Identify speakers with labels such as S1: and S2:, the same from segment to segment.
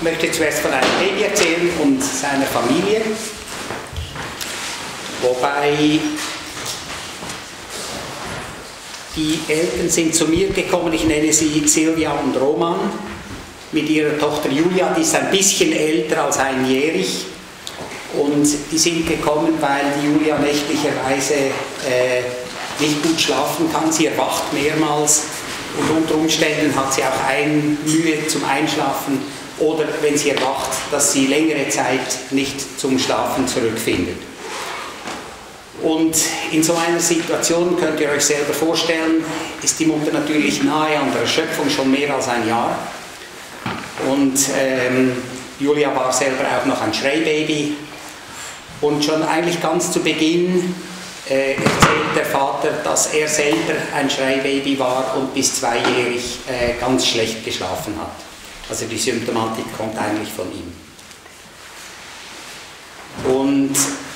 S1: möchte zuerst von einem Baby erzählen und seiner Familie, wobei die Eltern sind zu mir gekommen, ich nenne sie Silvia und Roman, mit ihrer Tochter Julia, die ist ein bisschen älter als einjährig, und die sind gekommen, weil die Julia nächtlicherweise nicht gut schlafen kann, sie erwacht mehrmals und unter Umständen hat sie auch Mühe zum Einschlafen oder wenn sie erwacht, dass sie längere Zeit nicht zum Schlafen zurückfindet. Und in so einer Situation, könnt ihr euch selber vorstellen, ist die Mutter natürlich nahe an der Erschöpfung, schon mehr als ein Jahr. Und Julia war selber auch noch ein Schreibaby. Und schon eigentlich ganz zu Beginn erzählt der Vater, dass er selber ein Schreibaby war und bis zweijährig ganz schlecht geschlafen hat. Also die Symptomatik kommt eigentlich von ihm. Und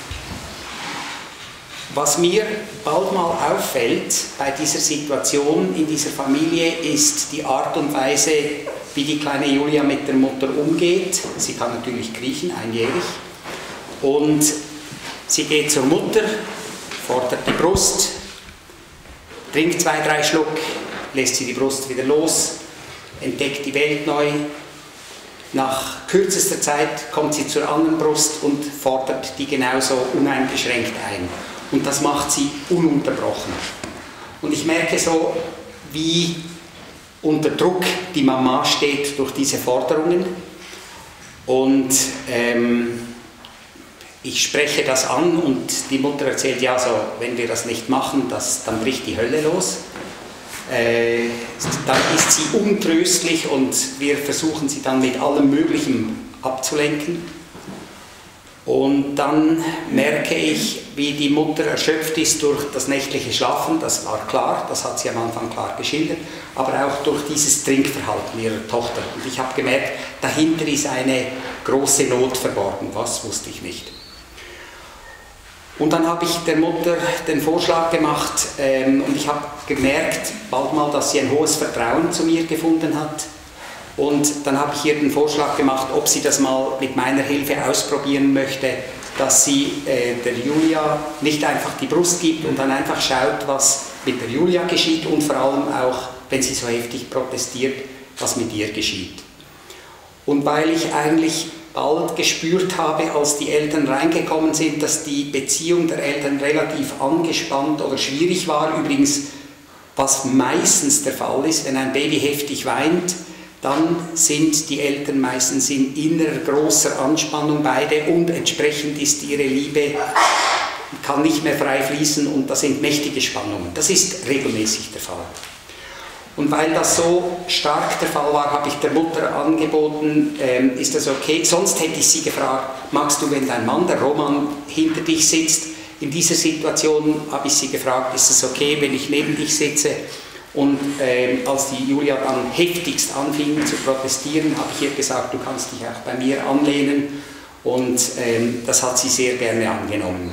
S1: was mir bald mal auffällt bei dieser Situation in dieser Familie, ist die Art und Weise, wie die kleine Julia mit der Mutter umgeht. Sie kann natürlich kriechen, einjährig. Und sie geht zur Mutter, fordert die Brust, trinkt 2, 3 Schluck, lässt sie die Brust wieder los, entdeckt die Welt neu. Nach kürzester Zeit kommt sie zur anderen Brust und fordert die genauso uneingeschränkt ein. Und das macht sie ununterbrochen. Und ich merke so, wie unter Druck die Mama steht durch diese Forderungen. Und ich spreche das an und die Mutter erzählt, ja, so, wenn wir das nicht machen, dann bricht die Hölle los. Dann ist sie untröstlich und wir versuchen sie dann mit allem Möglichen abzulenken. Und dann merke ich, wie die Mutter erschöpft ist durch das nächtliche Schlafen, das war klar, das hat sie am Anfang klar geschildert, aber auch durch dieses Trinkverhalten ihrer Tochter. Und ich habe gemerkt, dahinter ist eine große Not verborgen, was wusste ich nicht. Und dann habe ich der Mutter den Vorschlag gemacht und ich habe gemerkt, bald mal, dass sie ein hohes Vertrauen zu mir gefunden hat. Und dann habe ich ihr den Vorschlag gemacht, ob sie das mal mit meiner Hilfe ausprobieren möchte, dass sie der Julia nicht einfach die Brust gibt und dann einfach schaut, was mit der Julia geschieht und vor allem auch, wenn sie so heftig protestiert, was mit ihr geschieht. Und weil ich eigentlich bald gespürt habe, als die Eltern reingekommen sind, dass die Beziehung der Eltern relativ angespannt oder schwierig war, übrigens, was meistens der Fall ist, wenn ein Baby heftig weint, dann sind die Eltern meistens in innerer großer Anspannung beide und entsprechend ist ihre Liebe, kann nicht mehr frei fließen und das sind mächtige Spannungen. Das ist regelmäßig der Fall. Und weil das so stark der Fall war, habe ich der Mutter angeboten, ist das okay? Sonst hätte ich sie gefragt, magst du, wenn dein Mann, der Roman, hinter dich sitzt? In dieser Situation habe ich sie gefragt, ist es okay, wenn ich neben dich sitze? Und als die Julia dann heftigst anfing zu protestieren, habe ich ihr gesagt, du kannst dich auch bei mir anlehnen. Und das hat sie sehr gerne angenommen.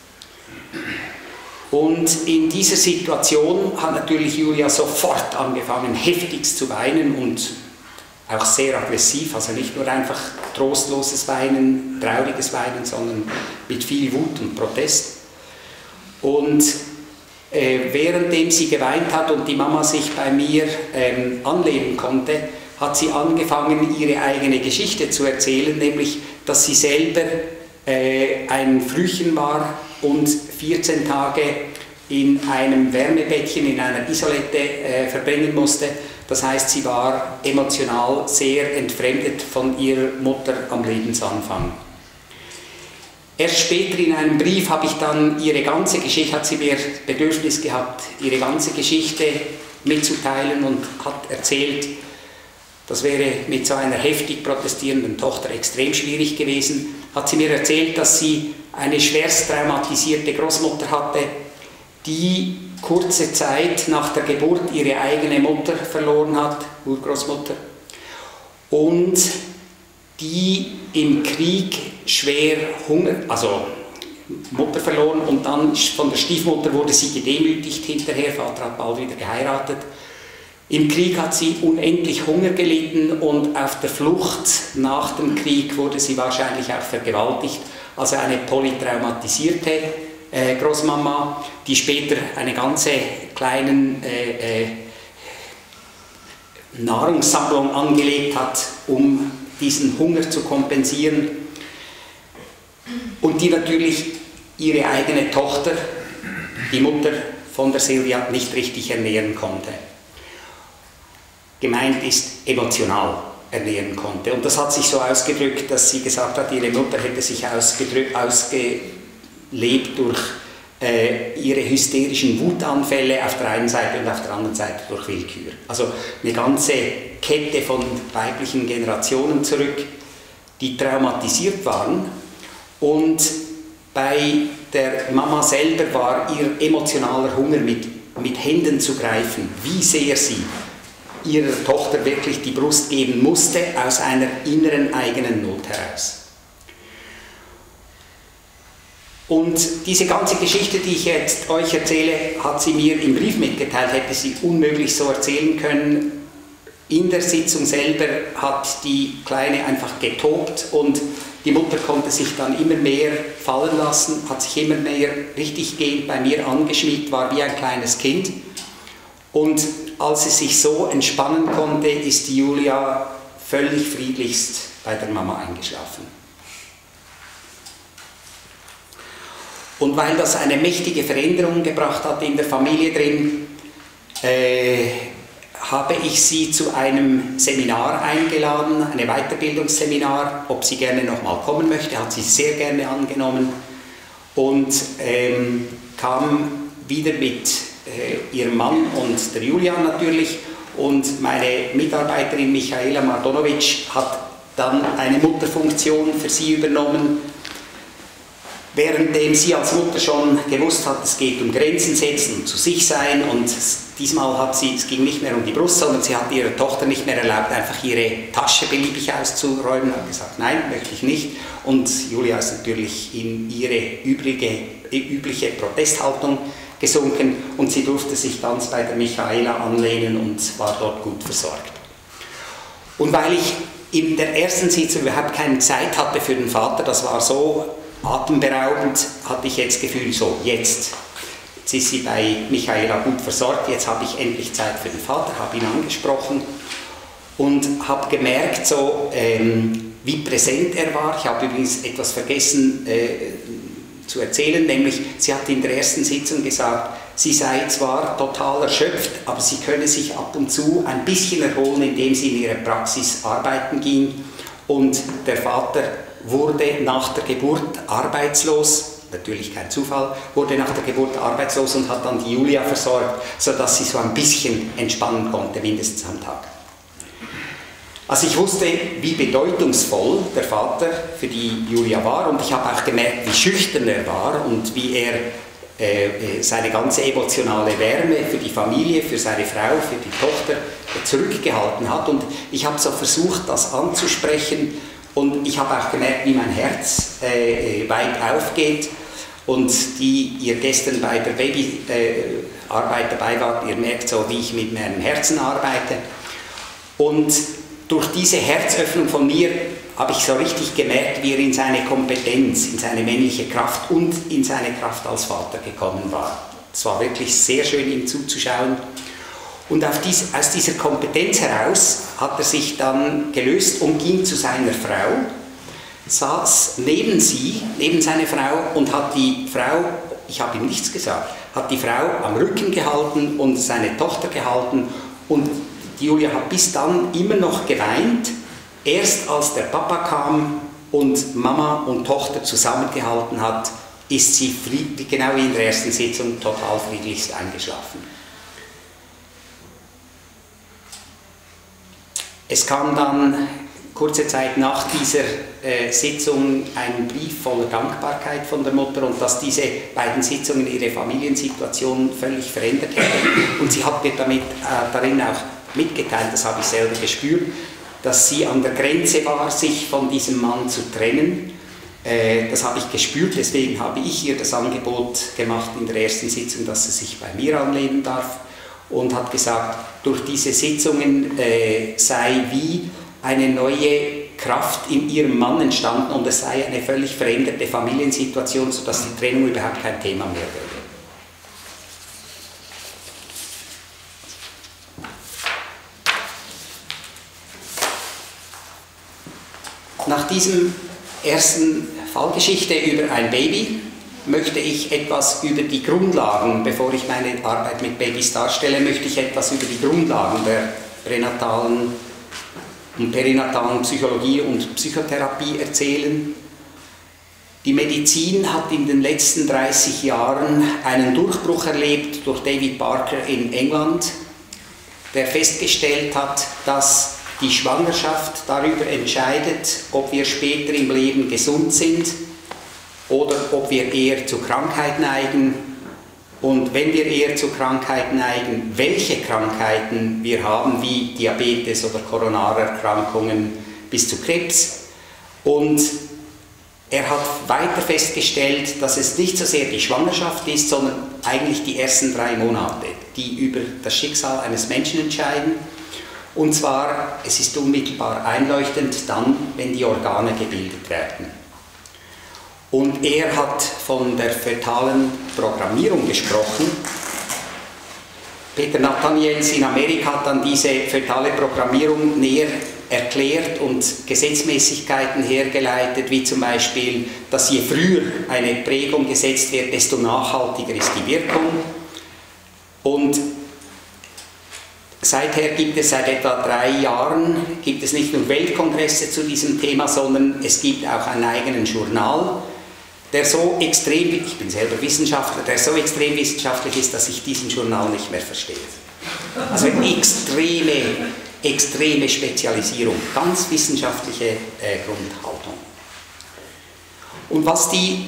S1: Und in dieser Situation hat natürlich Julia sofort angefangen, heftigst zu weinen und auch sehr aggressiv, also nicht nur einfach trostloses Weinen, trauriges Weinen, sondern mit viel Wut und Protest. Und währenddem sie geweint hat und die Mama sich bei mir anlehnen konnte, hat sie angefangen, ihre eigene Geschichte zu erzählen, nämlich, dass sie selber ein Frühchen war und 14 Tage in einem Wärmebettchen, in einer Isolette verbringen musste. Das heißt, sie war emotional sehr entfremdet von ihrer Mutter am Lebensanfang. Erst später in einem Brief habe ich dann ihre ganze Geschichte, hat sie mir Bedürfnis gehabt, ihre ganze Geschichte mitzuteilen und hat erzählt, das wäre mit so einer heftig protestierenden Tochter extrem schwierig gewesen, hat sie mir erzählt, dass sie eine schwerst traumatisierte Großmutter hatte, die kurze Zeit nach der Geburt ihre eigene Mutter verloren hat, Urgroßmutter, und die im Krieg schwer Hunger, also Mutter verloren und dann von der Stiefmutter wurde sie gedemütigt hinterher, Vater hat bald wieder geheiratet, Im Krieg hat sie unendlich Hunger gelitten und auf der Flucht nach dem Krieg wurde sie wahrscheinlich auch vergewaltigt. Also eine polytraumatisierte Großmama, die später eine ganze kleine Nahrungssammlung angelegt hat, um diesen Hunger zu kompensieren. Und die natürlich ihre eigene Tochter, die Mutter von der Silvia, nicht richtig ernähren konnte. Gemeint ist, emotional ernähren konnte. Und das hat sich so ausgedrückt, dass sie gesagt hat, ihre Mutter hätte sich ausgelebt durch ihre hysterischen Wutanfälle auf der einen Seite und auf der anderen Seite durch Willkür. Also eine ganze Kette von weiblichen Generationen zurück, die traumatisiert waren. Und bei der Mama selber war ihr emotionaler Hunger mit Händen zu greifen, wie sehr sie ihrer Tochter wirklich die Brust geben musste, aus einer inneren eigenen Not heraus. Und diese ganze Geschichte, die ich jetzt euch erzähle, hat sie mir im Brief mitgeteilt, hätte sie unmöglich so erzählen können. In der Sitzung selber hat die Kleine einfach getobt und die Mutter konnte sich dann immer mehr fallen lassen, hat sich immer mehr richtiggehend bei mir angeschmiegt, war wie ein kleines Kind. Und als sie sich so entspannen konnte, ist die Julia völlig friedlichst bei der Mama eingeschlafen. Und weil das eine mächtige Veränderung gebracht hat in der Familie drin, habe ich sie zu einem Seminar eingeladen, einem Weiterbildungsseminar, ob sie gerne nochmal kommen möchte, hat sie sehr gerne angenommen und kam wieder mit ihrem Mann und der Julia natürlich, und meine Mitarbeiterin Michaela Mardonovic hat dann eine Mutterfunktion für sie übernommen, währenddem sie als Mutter schon gewusst hat, es geht um Grenzen setzen und zu sich sein, und diesmal hat sie, es ging nicht mehr um die Brust, sondern sie hat ihrer Tochter nicht mehr erlaubt, einfach ihre Tasche beliebig auszuräumen, hat gesagt, nein, möchte ich nicht, und Julia ist natürlich in ihre übliche Protesthaltung gesunken und sie durfte sich ganz bei der Michaela anlehnen und war dort gut versorgt. Und weil ich in der ersten Sitzung überhaupt keine Zeit hatte für den Vater, das war so atemberaubend, hatte ich jetzt das Gefühl, so jetzt ist sie bei Michaela gut versorgt, jetzt habe ich endlich Zeit für den Vater, habe ihn angesprochen und habe gemerkt, so, wie präsent er war. Ich habe übrigens etwas vergessen zu erzählen, nämlich sie hat in der ersten Sitzung gesagt, sie sei zwar total erschöpft, aber sie könne sich ab und zu ein bisschen erholen, indem sie in ihrer Praxis arbeiten ging, und der Vater wurde nach der Geburt arbeitslos, natürlich kein Zufall, wurde nach der Geburt arbeitslos und hat dann die Julia versorgt, sodass sie so ein bisschen entspannen konnte, mindestens am Tag. Also ich wusste, wie bedeutungsvoll der Vater für die Julia war, und ich habe auch gemerkt, wie schüchtern er war und wie er seine ganze emotionale Wärme für die Familie, für seine Frau, für die Tochter zurückgehalten hat, und ich habe so versucht, das anzusprechen, und ich habe auch gemerkt, wie mein Herz weit aufgeht, und die ihr gestern bei der Babyarbeit dabei wart, ihr merkt so, wie ich mit meinem Herzen arbeite, und durch diese Herzöffnung von mir habe ich so richtig gemerkt, wie er in seine Kompetenz, in seine männliche Kraft und in seine Kraft als Vater gekommen war. Es war wirklich sehr schön, ihm zuzuschauen. Und aus dieser Kompetenz heraus hat er sich dann gelöst und ging zu seiner Frau, saß neben sie, neben seine Frau, und hat die Frau, ich habe ihm nichts gesagt, hat die Frau am Rücken gehalten und seine Tochter gehalten, und die Julia hat bis dann immer noch geweint. Erst als der Papa kam und Mama und Tochter zusammengehalten hat, ist sie genau wie in der ersten Sitzung total friedlichst eingeschlafen. Es kam dann kurze Zeit nach dieser Sitzung ein Brief voller Dankbarkeit von der Mutter, und dass diese beiden Sitzungen ihre Familiensituation völlig verändert hätten. Und sie hat mir darin auch mitgeteilt, das habe ich selber gespürt, dass sie an der Grenze war, sich von diesem Mann zu trennen. Das habe ich gespürt, deswegen habe ich ihr das Angebot gemacht in der ersten Sitzung, dass sie sich bei mir anlehnen darf. und hat gesagt, durch diese Sitzungen sei wie eine neue Kraft in ihrem Mann entstanden und es sei eine völlig veränderte Familiensituation, sodass die Trennung überhaupt kein Thema mehr wäre. Nach diesem ersten Fallgeschichte über ein Baby möchte ich etwas über die Grundlagen, bevor ich meine Arbeit mit Babys darstelle, möchte ich etwas über die Grundlagen der pränatalen und perinatalen Psychologie und Psychotherapie erzählen. Die Medizin hat in den letzten 30 Jahren einen Durchbruch erlebt durch David Barker in England, der festgestellt hat, dass die Schwangerschaft darüber entscheidet, ob wir später im Leben gesund sind oder ob wir eher zur Krankheit neigen. Und wenn wir eher zur Krankheit neigen, welche Krankheiten wir haben, wie Diabetes oder Koronarerkrankungen bis zu Krebs. Und er hat weiter festgestellt, dass es nicht so sehr die Schwangerschaft ist, sondern eigentlich die ersten 3 Monate, die über das Schicksal eines Menschen entscheiden. Und zwar, es ist unmittelbar einleuchtend dann, wenn die Organe gebildet werden. Und er hat von der fötalen Programmierung gesprochen. Peter Nathaniels in Amerika hat dann diese fötale Programmierung näher erklärt und Gesetzmäßigkeiten hergeleitet, wie zum Beispiel, dass je früher eine Prägung gesetzt wird, desto nachhaltiger ist die Wirkung. Und seither gibt es, seit etwa 3 Jahren, gibt es nicht nur Weltkongresse zu diesem Thema, sondern es gibt auch einen eigenen Journal, der so extrem, ich bin selber Wissenschaftler, der so extrem wissenschaftlich ist, dass ich diesen Journal nicht mehr verstehe. Also extreme Spezialisierung, ganz wissenschaftliche Grundhaltung. Und was die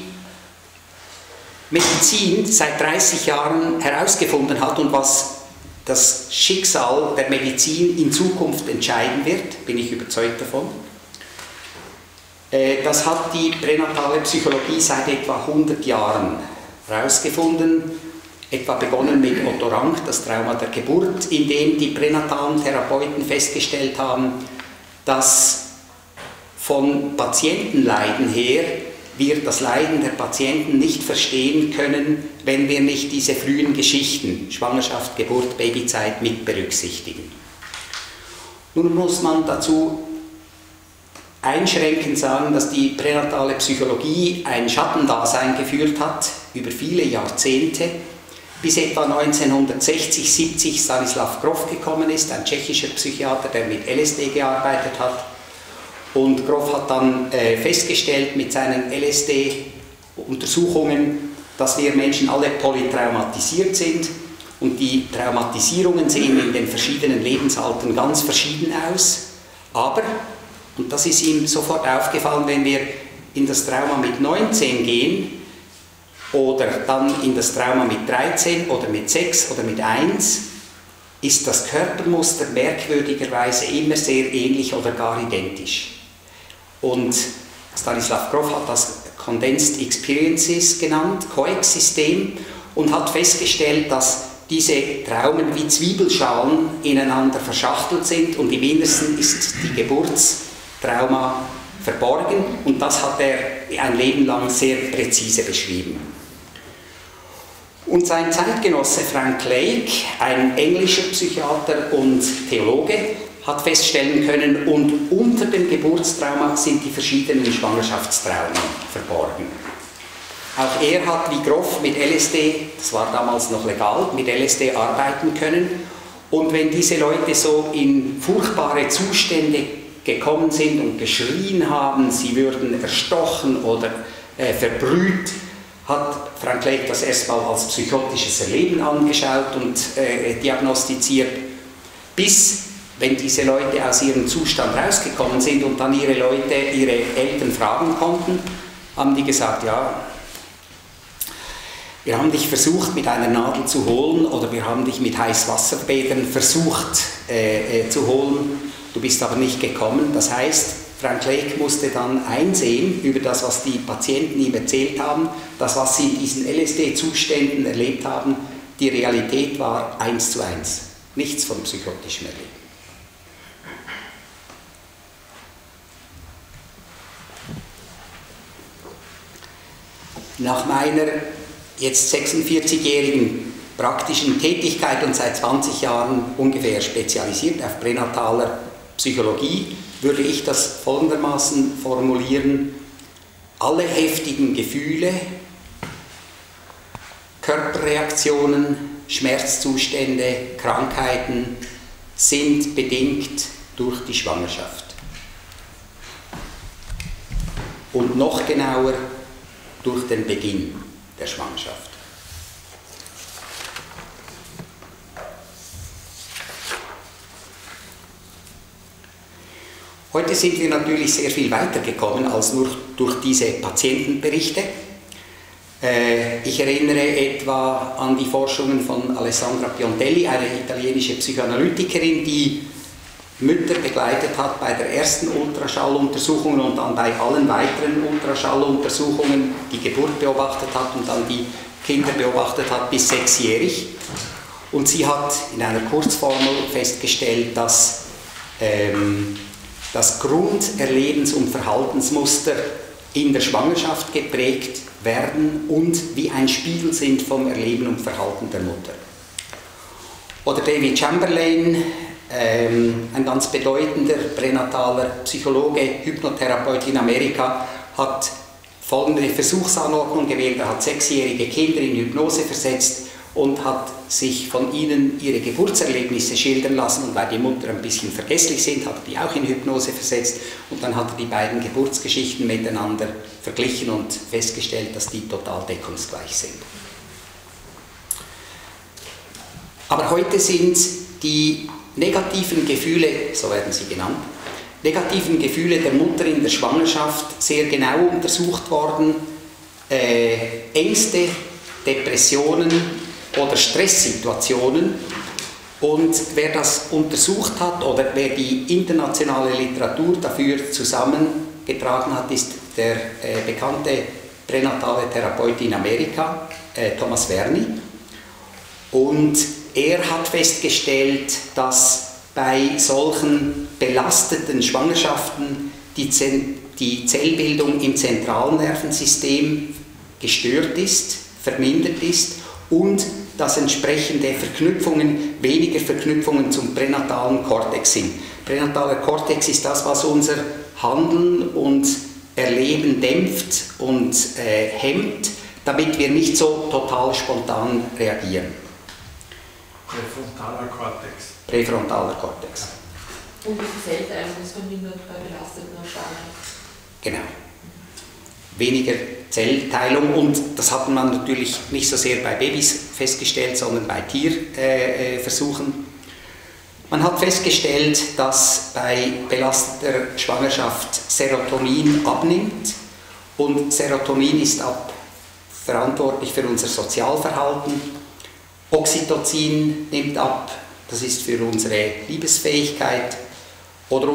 S1: Medizin seit 30 Jahren herausgefunden hat und was das Schicksal der Medizin in Zukunft entscheiden wird, bin ich überzeugt davon. Das hat die pränatale Psychologie seit etwa 100 Jahren herausgefunden, etwa begonnen mit Otto Rank, das Trauma der Geburt, in dem die pränatalen Therapeuten festgestellt haben, dass von Patientenleiden her wir das Leiden der Patienten nicht verstehen können, wenn wir nicht diese frühen Geschichten, Schwangerschaft, Geburt, Babyzeit mit berücksichtigen. Nun muss man dazu einschränkend sagen, dass die pränatale Psychologie ein Schattendasein geführt hat über viele Jahrzehnte, bis etwa 1960, 70 Stanislav Grof gekommen ist, ein tschechischer Psychiater, der mit LSD gearbeitet hat. Und Grof hat dann festgestellt mit seinen LSD-Untersuchungen, dass wir Menschen alle polytraumatisiert sind und die Traumatisierungen sehen in den verschiedenen Lebensaltern ganz verschieden aus. Aber, und das ist ihm sofort aufgefallen, wenn wir in das Trauma mit 19 gehen oder dann in das Trauma mit 13 oder mit 6 oder mit 1, ist das Körpermuster merkwürdigerweise immer sehr ähnlich oder gar identisch. Und Stanislav Grof hat das Condensed Experiences genannt, COEX-System, und hat festgestellt, dass diese Traumen wie Zwiebelschalen ineinander verschachtelt sind und im Innersten ist die Geburtstrauma verborgen, und das hat er ein Leben lang sehr präzise beschrieben. Und sein Zeitgenosse Frank Lake, ein englischer Psychiater und Theologe, hat feststellen können, und unter dem Geburtstrauma sind die verschiedenen Schwangerschaftstraumen verborgen. Auch er hat wie Grof mit LSD, das war damals noch legal, mit LSD arbeiten können, und wenn diese Leute so in furchtbare Zustände gekommen sind und geschrien haben, sie würden erstochen oder verbrüht, hat Frank Lake das erstmal als psychotisches Erleben angeschaut und diagnostiziert, bis, wenn diese Leute aus ihrem Zustand rausgekommen sind und dann ihre Eltern fragen konnten, haben die gesagt, ja, wir haben dich versucht mit einer Nadel zu holen oder wir haben dich mit Heißwasserbädern versucht zu holen, du bist aber nicht gekommen. Das heißt, Frank Lake musste dann einsehen über das, was die Patienten ihm erzählt haben, das, was sie in diesen LSD-Zuständen erlebt haben, die Realität war 1:1, nichts von psychotischem Erleben. Nach meiner jetzt 46-jährigen praktischen Tätigkeit und seit 20 Jahren ungefähr spezialisiert auf pränataler Psychologie, würde ich das folgendermaßen formulieren: Alle heftigen Gefühle, Körperreaktionen, Schmerzzustände, Krankheiten sind bedingt durch die Schwangerschaft. Und noch genauer durch den Beginn der Schwangerschaft. Heute sind wir natürlich sehr viel weiter gekommen als nur durch diese Patientenberichte. Ich erinnere etwa an die Forschungen von Alessandra Piontelli, eine italienische Psychoanalytikerin, die Mütter begleitet hat bei der ersten Ultraschalluntersuchung und dann bei allen weiteren Ultraschalluntersuchungen die Geburt beobachtet hat und dann die Kinder beobachtet hat bis 6-jährig. Und sie hat in einer Kurzformel festgestellt, dass das Grunderlebens- und Verhaltensmuster in der Schwangerschaft geprägt werden und wie ein Spiegel sind vom Erleben und Verhalten der Mutter. Oder David Chamberlain, ein ganz bedeutender pränataler Psychologe, Hypnotherapeut in Amerika, hat folgende Versuchsanordnung gewählt. Er hat 6-jährige Kinder in Hypnose versetzt und hat sich von ihnen ihre Geburtserlebnisse schildern lassen. Und weil die Mutter ein bisschen vergesslich sind, hat er die auch in Hypnose versetzt. Und dann hat er die beiden Geburtsgeschichten miteinander verglichen und festgestellt, dass die total deckungsgleich sind. Aber heute sind die negativen Gefühle, so werden sie genannt, negativen Gefühle der Mutter in der Schwangerschaft sehr genau untersucht worden. Ängste, Depressionen oder Stresssituationen. Und wer das untersucht hat oder wer die internationale Literatur dafür zusammengetragen hat, ist der bekannte pränatale Therapeut in Amerika, Thomas Verny. Und er hat festgestellt, dass bei solchen belasteten Schwangerschaften die Zellbildung im zentralen Nervensystem gestört ist, vermindert ist und dass entsprechende Verknüpfungen, weniger Verknüpfungen zum pränatalen Kortex sind. Pränataler Kortex ist das, was unser Handeln und Erleben dämpft und hemmt, damit wir nicht so total spontan reagieren.
S2: Präfrontaler Kortex.
S1: Präfrontaler Kortex.
S3: Und die Zellteilung ist vermindert bei belasteten Schwangerschaft.
S1: Genau. Weniger Zellteilung, und das hat man natürlich nicht so sehr bei Babys festgestellt, sondern bei Tierversuchen. Man hat festgestellt, dass bei belasteter Schwangerschaft Serotonin abnimmt, und Serotonin ist verantwortlich für unser Sozialverhalten. Oxytocin nimmt ab, das ist für unsere Liebesfähigkeit. Oder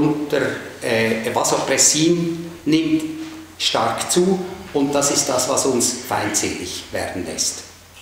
S1: Vasopressin nimmt stark zu, und das ist das, was uns feindselig werden lässt.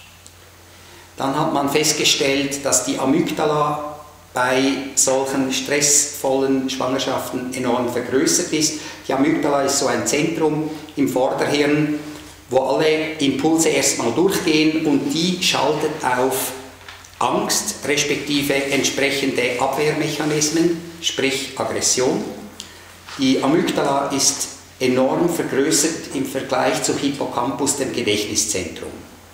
S1: Dann hat man festgestellt, dass die Amygdala bei solchen stressvollen Schwangerschaften enorm vergrößert ist. Die Amygdala ist so ein Zentrum im Vorderhirn, wo alle Impulse erstmal durchgehen, und die schaltet auf Angst respektive entsprechende Abwehrmechanismen, sprich Aggression. Die Amygdala ist enorm vergrößert im Vergleich zu Hippocampus, dem Gedächtniszentrum.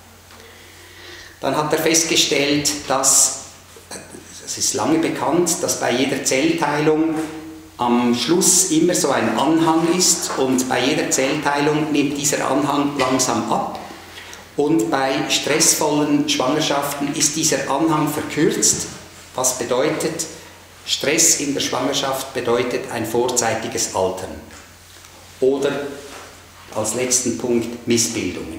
S1: Dann hat er festgestellt, dass, das ist lange bekannt, dass bei jeder Zellteilung am Schluss immer so ein Anhang ist, und bei jeder Zellteilung nimmt dieser Anhang langsam ab, und bei stressvollen Schwangerschaften ist dieser Anhang verkürzt. Was bedeutet? Stress in der Schwangerschaft bedeutet ein vorzeitiges Altern. Oder als letzten Punkt Missbildungen.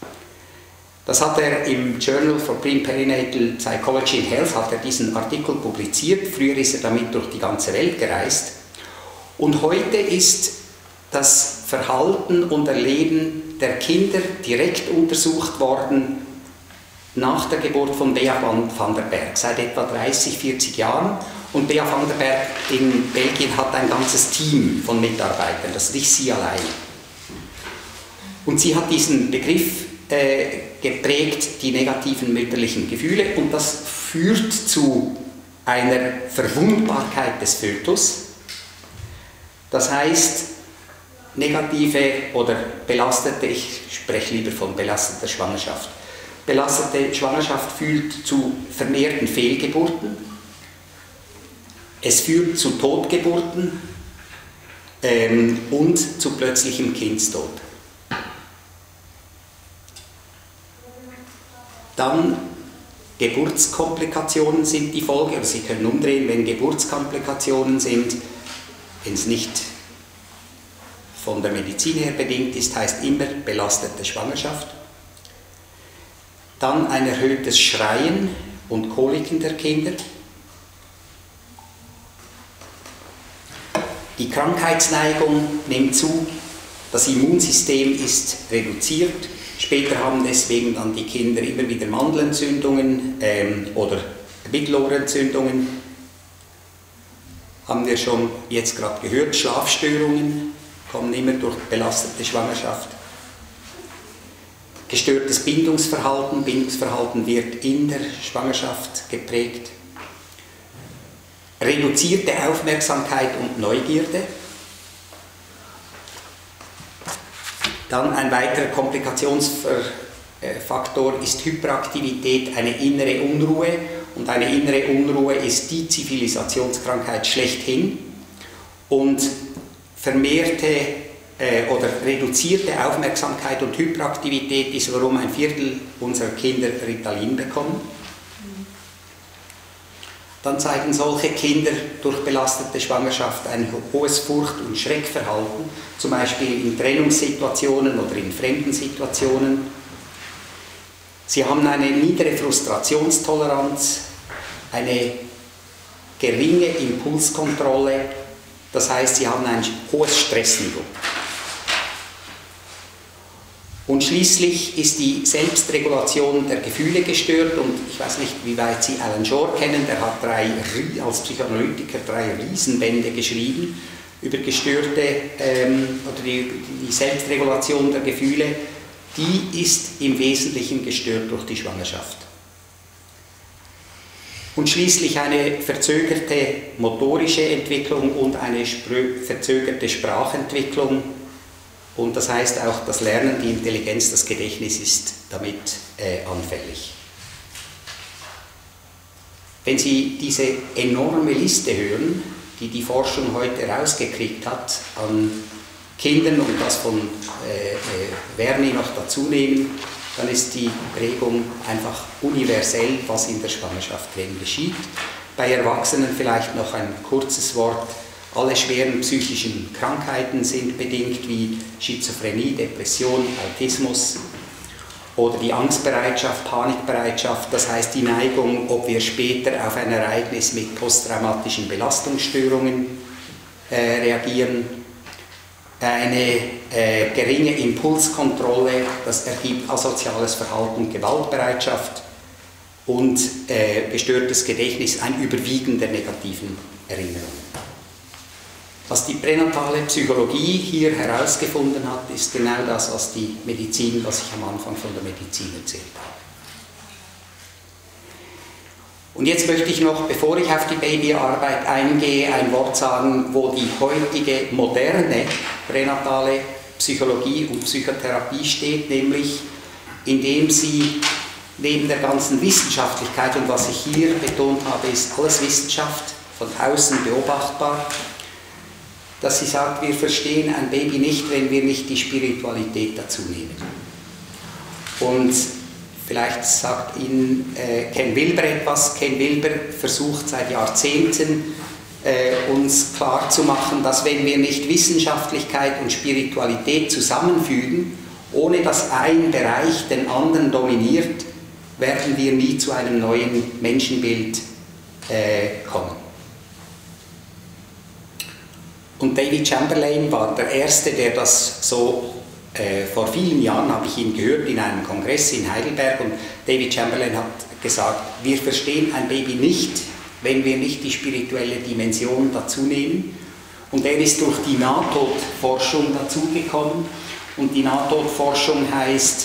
S1: Das hat er im Journal for Perinatal Psychology and Health hat er diesen Artikel publiziert. Früher ist er damit durch die ganze Welt gereist. Und heute ist das Verhalten und Erleben der Kinder direkt untersucht worden nach der Geburt von Bea van der Berg, seit etwa 30, 40 Jahren. Und Bea van der Berg in Belgien hat ein ganzes Team von Mitarbeitern, das ist nicht sie allein. Und sie hat diesen Begriff geprägt, die negativen mütterlichen Gefühle, und das führt zu einer Verwundbarkeit des Fötus. Das heißt, negative oder belastete, ich spreche lieber von belasteter Schwangerschaft. Belastete Schwangerschaft führt zu vermehrten Fehlgeburten, es führt zu Totgeburten und zu plötzlichem Kindstod. Dann Geburtskomplikationen sind die Folge, oder Sie können umdrehen, wenn Geburtskomplikationen sind, wenn es nicht von der Medizin her bedingt ist, heißt immer belastete Schwangerschaft. Dann ein erhöhtes Schreien und Koliken der Kinder. Die Krankheitsneigung nimmt zu, das Immunsystem ist reduziert. Später haben deswegen dann die Kinder immer wieder Mandelentzündungen oder Mittelohrentzündungen. Haben wir schon jetzt gerade gehört, Schlafstörungen kommen immer durch belastete Schwangerschaft. Gestörtes Bindungsverhalten, Bindungsverhalten wird in der Schwangerschaft geprägt. Reduzierte Aufmerksamkeit und Neugierde. Dann ein weiterer Komplikationsfaktor ist Hyperaktivität, eine innere Unruhe. Und eine innere Unruhe ist die Zivilisationskrankheit schlechthin. Und vermehrte oder reduzierte Aufmerksamkeit und Hyperaktivität ist, warum ein Viertel unserer Kinder Ritalin bekommen. Dann zeigen solche Kinder durch belastete Schwangerschaft ein hohes Furcht- und Schreckverhalten, zum Beispiel in Trennungssituationen oder in fremden Situationen. Sie haben eine niedere Frustrationstoleranz, eine geringe Impulskontrolle, das heißt, sie haben ein hohes Stressniveau. Und schließlich ist die Selbstregulation der Gefühle gestört, und ich weiß nicht, wie weit Sie Alan Shore kennen, der hat als Psychoanalytiker 3 Riesenbände geschrieben über gestörte oder die Selbstregulation der Gefühle. Die ist im Wesentlichen gestört durch die Schwangerschaft. Und schließlich eine verzögerte motorische Entwicklung und eine verzögerte Sprachentwicklung. Und das heißt auch, das Lernen, die Intelligenz, das Gedächtnis ist damit anfällig. Wenn Sie diese enorme Liste hören, die die Forschung heute rausgekriegt hat, an Kindern und das von Werni noch dazu nehmen, dann ist die Prägung einfach universell, was in der Schwangerschaft drin geschieht. Bei Erwachsenen vielleicht noch ein kurzes Wort. Alle schweren psychischen Krankheiten sind bedingt, wie Schizophrenie, Depression, Autismus oder die Angstbereitschaft, Panikbereitschaft, das heißt die Neigung, ob wir später auf ein Ereignis mit posttraumatischen Belastungsstörungen reagieren. Eine geringe Impulskontrolle, das ergibt asoziales Verhalten und Gewaltbereitschaft, und gestörtes Gedächtnis, ein Überwiegen der negativen Erinnerungen. Was die pränatale Psychologie hier herausgefunden hat, ist genau das, was die Medizin, was ich am Anfang von der Medizin erzählt habe. Und jetzt möchte ich noch, bevor ich auf die Babyarbeit eingehe, ein Wort sagen, wo die heutige moderne pränatale Psychologie und Psychotherapie steht, nämlich indem sie neben der ganzen Wissenschaftlichkeit, und was ich hier betont habe, ist alles Wissenschaft, von außen beobachtbar, dass sie sagt, wir verstehen ein Baby nicht, wenn wir nicht die Spiritualität dazu nehmen. Und vielleicht sagt Ihnen Ken Wilber etwas. Ken Wilber versucht seit Jahrzehnten, uns klarzumachen, dass wenn wir nicht Wissenschaftlichkeit und Spiritualität zusammenfügen, ohne dass ein Bereich den anderen dominiert, werden wir nie zu einem neuen Menschenbild kommen. Und David Chamberlain war der Erste, der das so vor vielen Jahren habe ich ihn gehört in einem Kongress in Heidelberg und David Chamberlain hat gesagt, wir verstehen ein Baby nicht, wenn wir nicht die spirituelle Dimension dazu nehmen. Und er ist durch die Nahtodforschung dazugekommen. Und die Nahtodforschung heißt,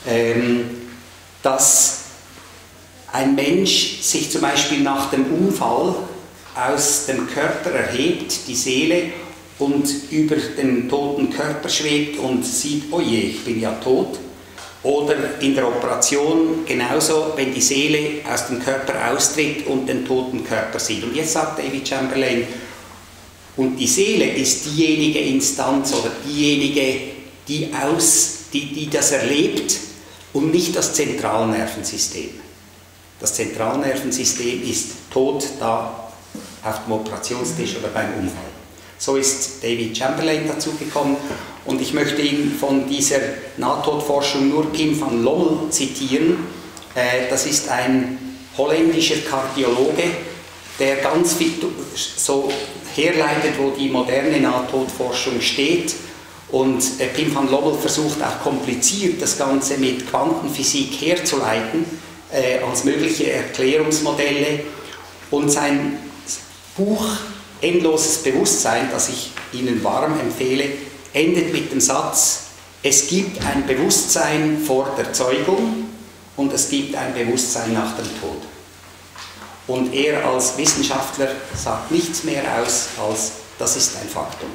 S1: dass ein Mensch sich zum Beispiel nach dem Unfall aus dem Körper erhebt, die Seele, und über den toten Körper schwebt und sieht, oh je, ich bin ja tot. Oder in der Operation genauso, wenn die Seele aus dem Körper austritt und den toten Körper sieht. Und jetzt sagt David Chamberlain, und die Seele ist diejenige Instanz oder diejenige, die das erlebt und nicht das Zentralnervensystem. Das Zentralnervensystem ist tot da auf dem Operationstisch oder beim Unfall. So ist David Chamberlain dazugekommen und ich möchte ihn von dieser Nahtodforschung nur Pim van Lommel zitieren. Das ist ein holländischer Kardiologe, der ganz viel so herleitet, wo die moderne Nahtodforschung steht. Und Pim van Lommel versucht auch kompliziert das Ganze mit Quantenphysik herzuleiten, als mögliche Erklärungsmodelle. Und sein Buch Endloses Bewusstsein, das ich Ihnen warm empfehle, endet mit dem Satz, es gibt ein Bewusstsein vor der Zeugung und es gibt ein Bewusstsein nach dem Tod. Und er als Wissenschaftler sagt nichts mehr aus, als das ist ein Faktum.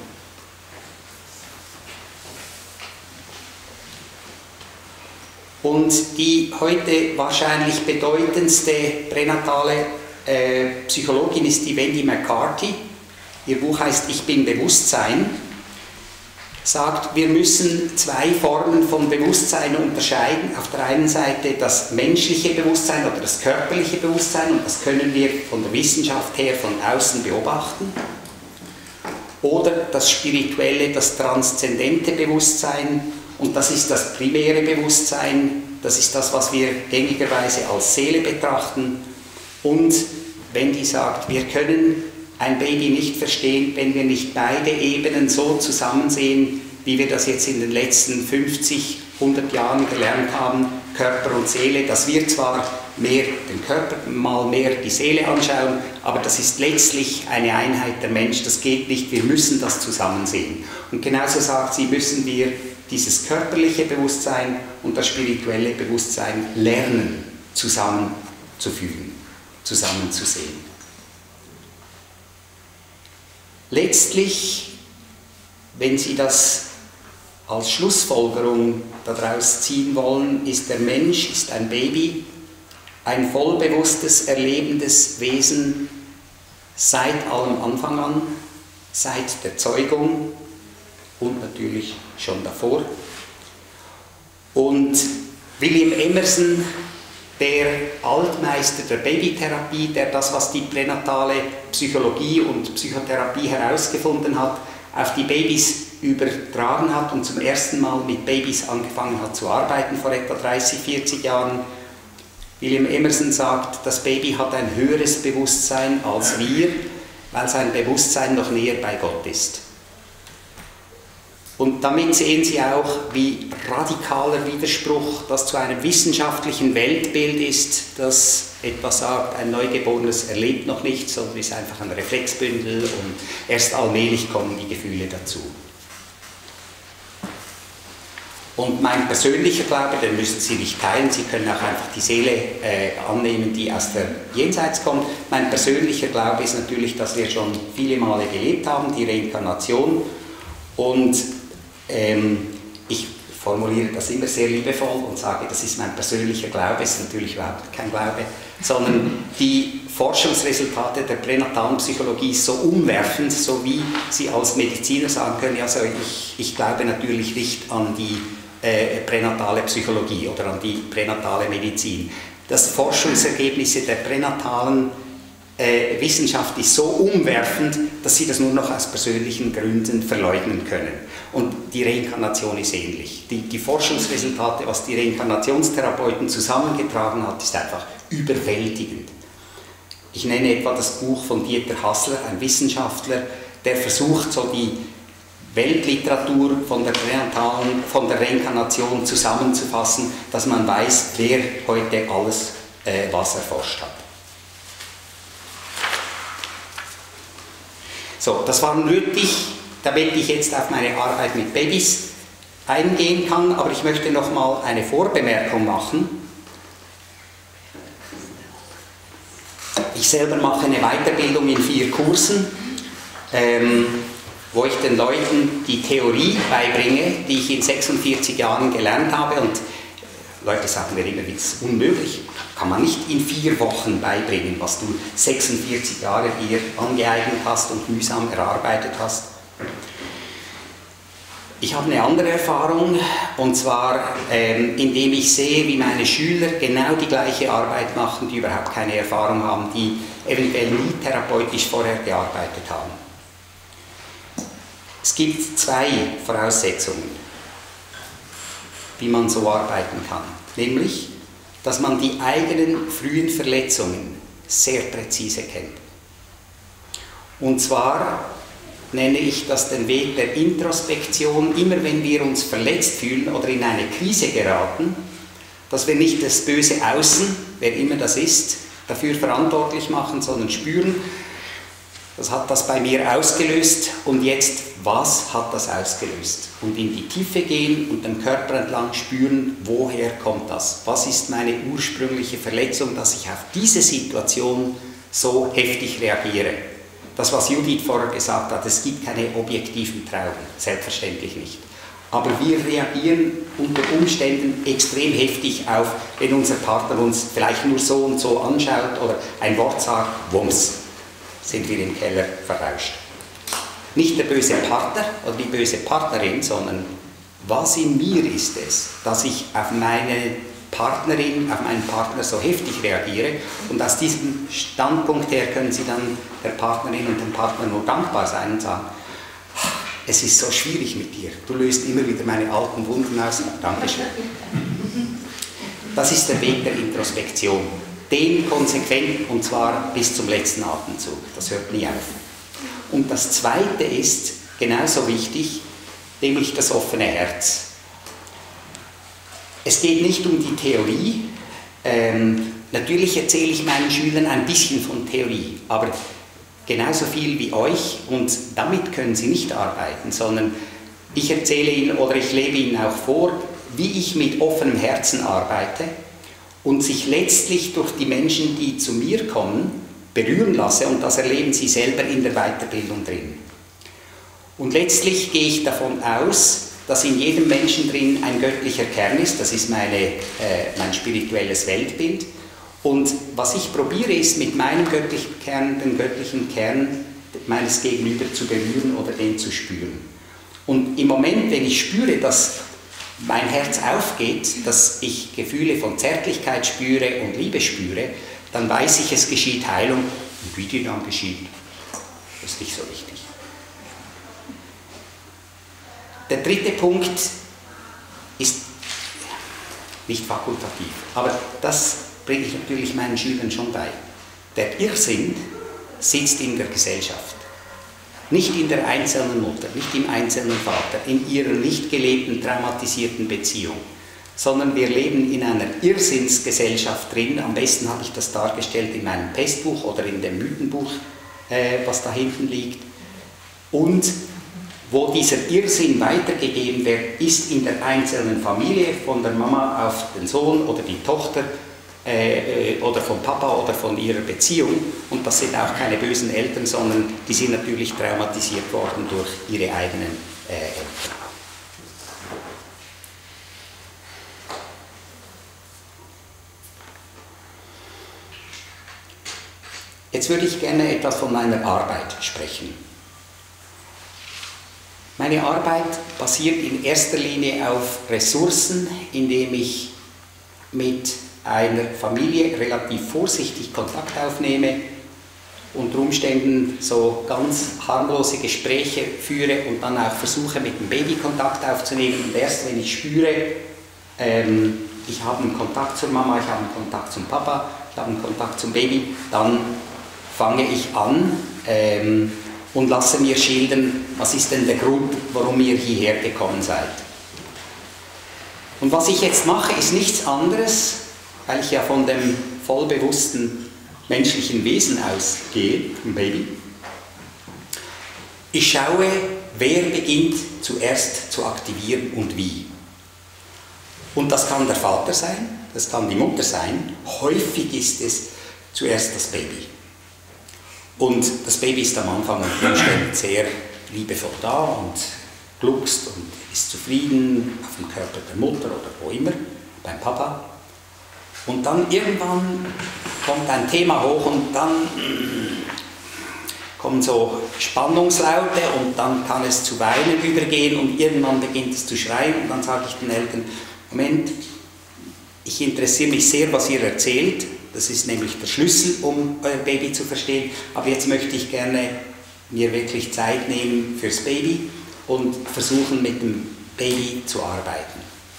S1: Und die heute wahrscheinlich bedeutendste pränatale Psychologin ist die Wendy McCarthy. Ihr Buch heißt Ich bin Bewusstsein. Sagt, wir müssen zwei Formen von Bewusstsein unterscheiden. Auf der einen Seite das menschliche Bewusstsein oder das körperliche Bewusstsein, und das können wir von der Wissenschaft her von außen beobachten. Oder das spirituelle, das transzendente Bewusstsein, und das ist das primäre Bewusstsein, das ist das, was wir gängigerweise als Seele betrachten. Und Wendy sagt, wir können ein Baby nicht verstehen, wenn wir nicht beide Ebenen so zusammen sehen, wie wir das jetzt in den letzten 50, 100 Jahren gelernt haben, Körper und Seele, dass wir zwar mehr den Körper, mal mehr die Seele anschauen, aber das ist letztlich eine Einheit der Mensch, das geht nicht, wir müssen das zusammen sehen. Und genauso sagt sie, müssen wir dieses körperliche Bewusstsein und das spirituelle Bewusstsein lernen, zusammenzufügen, zusammenzusehen. Letztlich, wenn Sie das als Schlussfolgerung daraus ziehen wollen, ist der Mensch, ist ein Baby, ein vollbewusstes, erlebendes Wesen seit allem Anfang an, seit der Zeugung und natürlich schon davor. Und William Emerson, der Altmeister der Babytherapie, der das, was die pränatale Psychologie und Psychotherapie herausgefunden hat, auf die Babys übertragen hat und zum ersten Mal mit Babys angefangen hat zu arbeiten vor etwa 30, 40 Jahren. William Emerson sagt, das Baby hat ein höheres Bewusstsein als wir, weil sein Bewusstsein noch näher bei Gott ist. Und damit sehen Sie auch, wie radikaler Widerspruch das zu einem wissenschaftlichen Weltbild ist, das etwas sagt, ein Neugeborenes erlebt noch nichts, sondern ist einfach ein Reflexbündel und erst allmählich kommen die Gefühle dazu. Und mein persönlicher Glaube, den müssen Sie nicht teilen, Sie können auch einfach die Seele annehmen, die aus der Jenseits kommt. Mein persönlicher Glaube ist natürlich, dass wir schon viele Male gelebt haben, die Reinkarnation. Und ich formuliere das immer sehr liebevoll und sage, das ist mein persönlicher Glaube, ist natürlich überhaupt kein Glaube, sondern die Forschungsresultate der pränatalen Psychologie so umwerfend, so wie Sie als Mediziner sagen können, also ich glaube natürlich nicht an die pränatale Psychologie oder an die pränatale Medizin. Das Forschungsergebnisse der pränatalen Wissenschaft ist so umwerfend, dass sie das nur noch aus persönlichen Gründen verleugnen können. Und die Reinkarnation ist ähnlich. Die Forschungsresultate, was die Reinkarnationstherapeuten zusammengetragen hat, ist einfach überwältigend. Ich nenne etwa das Buch von Dieter Hassler, ein Wissenschaftler, der versucht, so Weltliteratur von der Reinkarnation zusammenzufassen, dass man weiß, wer heute alles was erforscht hat. So, das war nötig, damit ich jetzt auf meine Arbeit mit Babys eingehen kann, aber ich möchte noch mal eine Vorbemerkung machen. Ich selber mache eine Weiterbildung in 4 Kursen, wo ich den Leuten die Theorie beibringe, die ich in 46 Jahren gelernt habe. Und Leute sagen mir immer, das ist unmöglich. Kann man nicht in 4 Wochen beibringen, was du 46 Jahre dir angeeignet hast und mühsam erarbeitet hast. Ich habe eine andere Erfahrung, und zwar indem ich sehe, wie meine Schüler genau die gleiche Arbeit machen, die überhaupt keine Erfahrung haben, die eventuell nie therapeutisch vorher gearbeitet haben. Es gibt 2 Voraussetzungen, wie man so arbeiten kann. Nämlich, dass man die eigenen frühen Verletzungen sehr präzise kennt. Und zwar nenne ich das den Weg der Introspektion. Immer wenn wir uns verletzt fühlen oder in eine Krise geraten, dass wir nicht das böse Außen, wer immer das ist, dafür verantwortlich machen, sondern spüren, das hat das bei mir ausgelöst und jetzt, was hat das ausgelöst? Und in die Tiefe gehen und den Körper entlang spüren, woher kommt das? Was ist meine ursprüngliche Verletzung, dass ich auf diese Situation so heftig reagiere? Das, was Judith vorher gesagt hat, es gibt keine objektiven Trauben, selbstverständlich nicht. Aber wir reagieren unter Umständen extrem heftig auf, wenn unser Partner uns vielleicht nur so und so anschaut oder ein Wort sagt, wumms, sind wir im Keller verrauscht. Nicht der böse Partner oder die böse Partnerin, sondern was in mir ist es, dass ich auf meine Partnerin, auf meinen Partner so heftig reagiere, und aus diesem Standpunkt her können Sie dann der Partnerin und dem Partner nur dankbar sein und sagen, es ist so schwierig mit dir, du löst immer wieder meine alten Wunden aus, Dankeschön. Das ist der Weg der Introspektion, den konsequent, und zwar bis zum letzten Atemzug, das hört nie auf. Und das Zweite ist genauso wichtig, nämlich das offene Herz. Es geht nicht um die Theorie. Natürlich erzähle ich meinen Schülern ein bisschen von Theorie, aber genauso viel wie euch, und damit können sie nicht arbeiten, sondern ich erzähle ihnen oder ich lebe ihnen auch vor, wie ich mit offenem Herzen arbeite und sich letztlich durch die Menschen, die zu mir kommen, berühren lasse, und das erleben sie selber in der Weiterbildung drin. Und letztlich gehe ich davon aus, dass in jedem Menschen drin ein göttlicher Kern ist, das ist mein spirituelles Weltbild. Und was ich probiere, ist mit meinem göttlichen Kern, den göttlichen Kern meines Gegenüber zu berühren oder den zu spüren. Und im Moment, wenn ich spüre, dass mein Herz aufgeht, dass ich Gefühle von Zärtlichkeit spüre und Liebe spüre, dann weiß ich, es geschieht Heilung. Und wie die dann geschieht, ist nicht so wichtig. Der dritte Punkt ist nicht fakultativ, aber das bringe ich natürlich meinen Schülern schon bei. Der Irrsinn sitzt in der Gesellschaft. Nicht in der einzelnen Mutter, nicht im einzelnen Vater, in ihrer nicht gelebten, traumatisierten Beziehung, sondern wir leben in einer Irrsinnsgesellschaft drin. Am besten habe ich das dargestellt in meinem Pestbuch oder in dem Mythenbuch, was da hinten liegt. Und wo dieser Irrsinn weitergegeben wird, ist in der einzelnen Familie, von der Mama auf den Sohn oder die Tochter, oder vom Papa oder von ihrer Beziehung. Und das sind auch keine bösen Eltern, sondern die sind natürlich traumatisiert worden durch ihre eigenen Eltern. Jetzt würde ich gerne etwas von meiner Arbeit sprechen. Meine Arbeit basiert in erster Linie auf Ressourcen, indem ich mit einer Familie relativ vorsichtig Kontakt aufnehme, unter Umständen so ganz harmlose Gespräche führe und dann auch versuche, mit dem Baby Kontakt aufzunehmen. Und erst wenn ich spüre, ich habe einen Kontakt zur Mama, ich habe einen Kontakt zum Papa, ich habe einen Kontakt zum Baby, dann fange ich an, und lasse mir schildern, was ist denn der Grund, warum ihr hierher gekommen seid. Und was ich jetzt mache, ist nichts anderes, weil ich ja von dem vollbewussten menschlichen Wesen ausgehe, vom Baby. Ich schaue, wer beginnt zuerst zu aktivieren und wie. Und das kann der Vater sein, das kann die Mutter sein. Häufig ist es zuerst das Baby. Und das Baby ist am Anfang unter Umständen sehr liebevoll da und gluckst und ist zufrieden auf dem Körper der Mutter oder wo immer, beim Papa. Und dann irgendwann kommt ein Thema hoch und dann kommen so Spannungslaute und dann kann es zu Weinen übergehen und irgendwann beginnt es zu schreien und dann sage ich den Eltern, Moment, ich interessiere mich sehr, was ihr erzählt, das ist nämlich der Schlüssel, um euer Baby zu verstehen, aber jetzt möchte ich gerne mir wirklich Zeit nehmen fürs Baby und versuchen mit dem Baby zu arbeiten.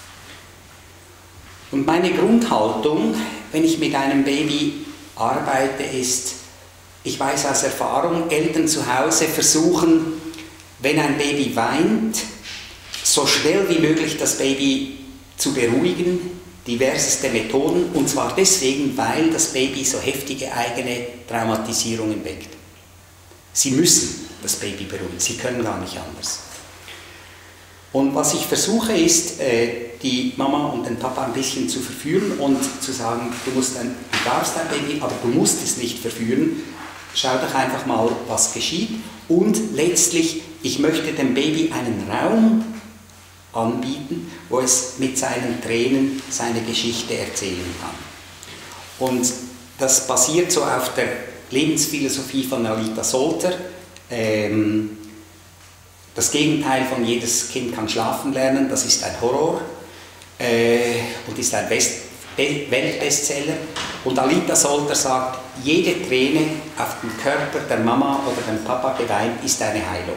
S1: Und meine Grundhaltung, wenn ich mit einem Baby arbeite, ist, ich weiß aus Erfahrung, Eltern zu Hause versuchen, wenn ein Baby weint, so schnell wie möglich das Baby zu beruhigen, diverseste Methoden, und zwar deswegen, weil das Baby so heftige eigene Traumatisierungen weckt. Sie müssen das Baby beruhigen, sie können gar nicht anders. Und was ich versuche ist, die Mama und den Papa ein bisschen zu verführen und zu sagen, du darfst dein Baby, aber du musst es nicht verführen. Schau doch einfach mal, was geschieht. Und letztlich, ich möchte dem Baby einen Raum anbieten, wo es mit seinen Tränen seine Geschichte erzählen kann. Und das basiert so auf der Lebensphilosophie von Alita Solter. Das Gegenteil von jedes Kind kann schlafen lernen, das ist ein Horror und ist ein Weltbestseller. Und Alita Solter sagt, jede Träne auf dem Körper der Mama oder dem Papa geweint, ist eine Heilung.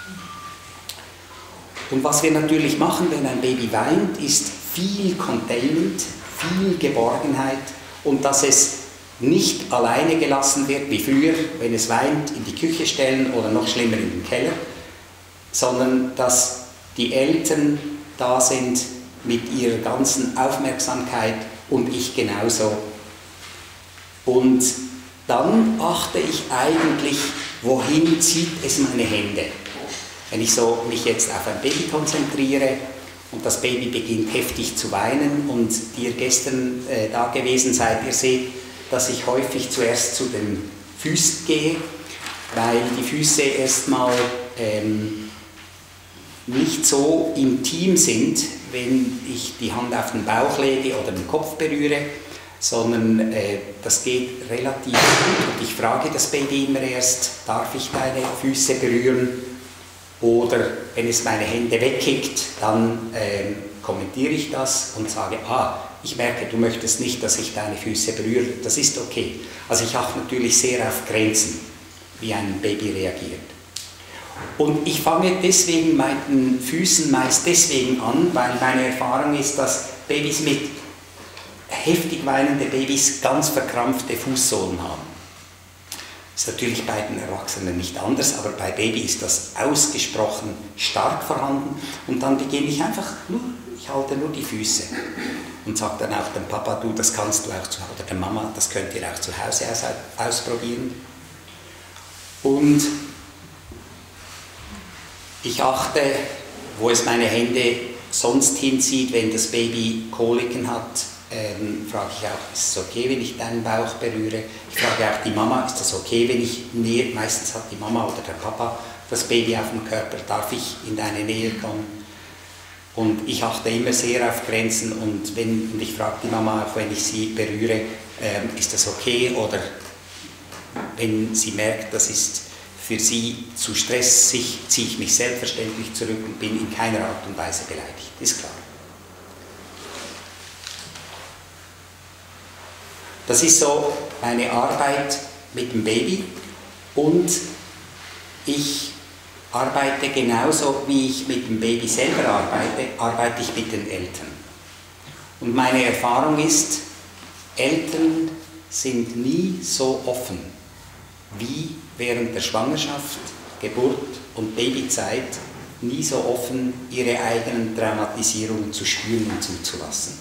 S1: Und was wir natürlich machen, wenn ein Baby weint, ist viel Containment, viel Geborgenheit und dass es nicht alleine gelassen wird, wie früher, wenn es weint, in die Küche stellen oder noch schlimmer in den Keller, sondern dass die Eltern da sind mit ihrer ganzen Aufmerksamkeit und ich genauso. Und dann achte ich eigentlich, wohin zieht es meine Hände. Wenn ich so mich jetzt auf ein Baby konzentriere und das Baby beginnt heftig zu weinen und die ihr gestern da gewesen seid, ihr seht, dass ich häufig zuerst zu den Füßen gehe, weil die Füße erstmal nicht so intim sind, wenn ich die Hand auf den Bauch lege oder den Kopf berühre, sondern das geht relativ gut. Und ich frage das Baby immer erst, darf ich deine Füße berühren? Oder wenn es meine Hände wegkickt, dann kommentiere ich das und sage, ich merke, du möchtest nicht, dass ich deine Füße berühre, das ist okay. Also ich achte natürlich sehr auf Grenzen, wie ein Baby reagiert. Und ich fange deswegen mit den Füßen meist deswegen an, weil meine Erfahrung ist, dass heftig weinende Babys ganz verkrampfte Fußsohlen haben. Das ist natürlich bei den Erwachsenen nicht anders, aber bei Baby ist das ausgesprochen stark vorhanden. Und dann beginne ich einfach ich halte nur die Füße und sage dann auch dem Papa, du, das kannst du auch zu Hause, oder der Mama, das könnt ihr auch zu Hause ausprobieren. Und ich achte, wo es meine Hände sonst hinzieht, wenn das Baby Koliken hat, frage ich auch, ist es okay, wenn ich deinen Bauch berühre? Ich frage auch die Mama, ist das okay, wenn ich nähe? Meistens hat die Mama oder der Papa das Baby auf dem Körper, darf ich in deine Nähe kommen? Und ich achte immer sehr auf Grenzen und ich frage die Mama auch, wenn ich sie berühre, ist das okay? Oder wenn sie merkt, das ist für sie zu stressig, ziehe ich mich selbstverständlich zurück und bin in keiner Art und Weise beleidigt, ist klar. Das ist so meine Arbeit mit dem Baby und ich arbeite genauso, wie ich mit dem Baby selber arbeite ich mit den Eltern. Und meine Erfahrung ist, Eltern sind nie so offen wie während der Schwangerschaft, Geburt und Babyzeit nie so offen ihre eigenen Traumatisierungen zu spüren und zuzulassen.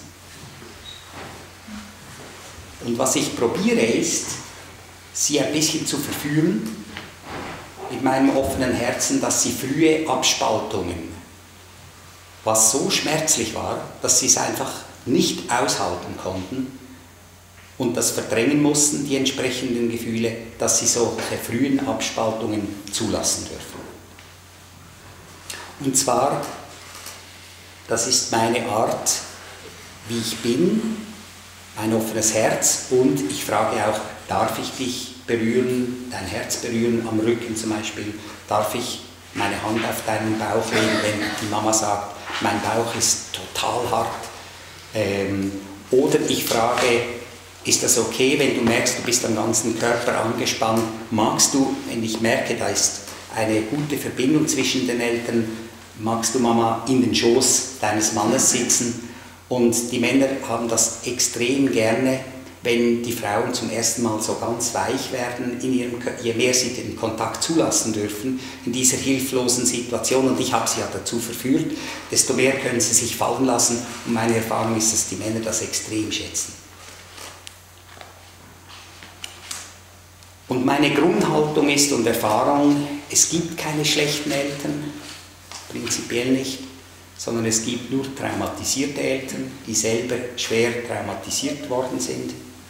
S1: Und was ich probiere ist, sie ein bisschen zu verführen mit meinem offenen Herzen, dass sie frühe Abspaltungen, was so schmerzlich war, dass sie es einfach nicht aushalten konnten und das verdrängen mussten, die entsprechenden Gefühle, dass sie solche frühen Abspaltungen zulassen dürfen. Und zwar, das ist meine Art, wie ich bin, ein offenes Herz, und ich frage auch, darf ich dich berühren, dein Herz berühren, am Rücken zum Beispiel, darf ich meine Hand auf deinen Bauch legen, wenn die Mama sagt, mein Bauch ist total hart. Oder ich frage, ist das okay, wenn du merkst, du bist am ganzen Körper angespannt, magst du, wenn ich merke, da ist eine gute Verbindung zwischen den Eltern, magst du Mama in den Schoß deines Mannes sitzen? Und die Männer haben das extrem gerne, wenn die Frauen zum ersten Mal so ganz weich werden, je mehr sie den Kontakt zulassen dürfen in dieser hilflosen Situation, und ich habe sie ja dazu verführt, desto mehr können sie sich fallen lassen, und meine Erfahrung ist, dass die Männer das extrem schätzen. Und meine Grundhaltung ist und Erfahrung, es gibt keine schlechten Eltern, prinzipiell nicht, sondern es gibt nur traumatisierte Eltern, die selber schwer traumatisiert worden sind.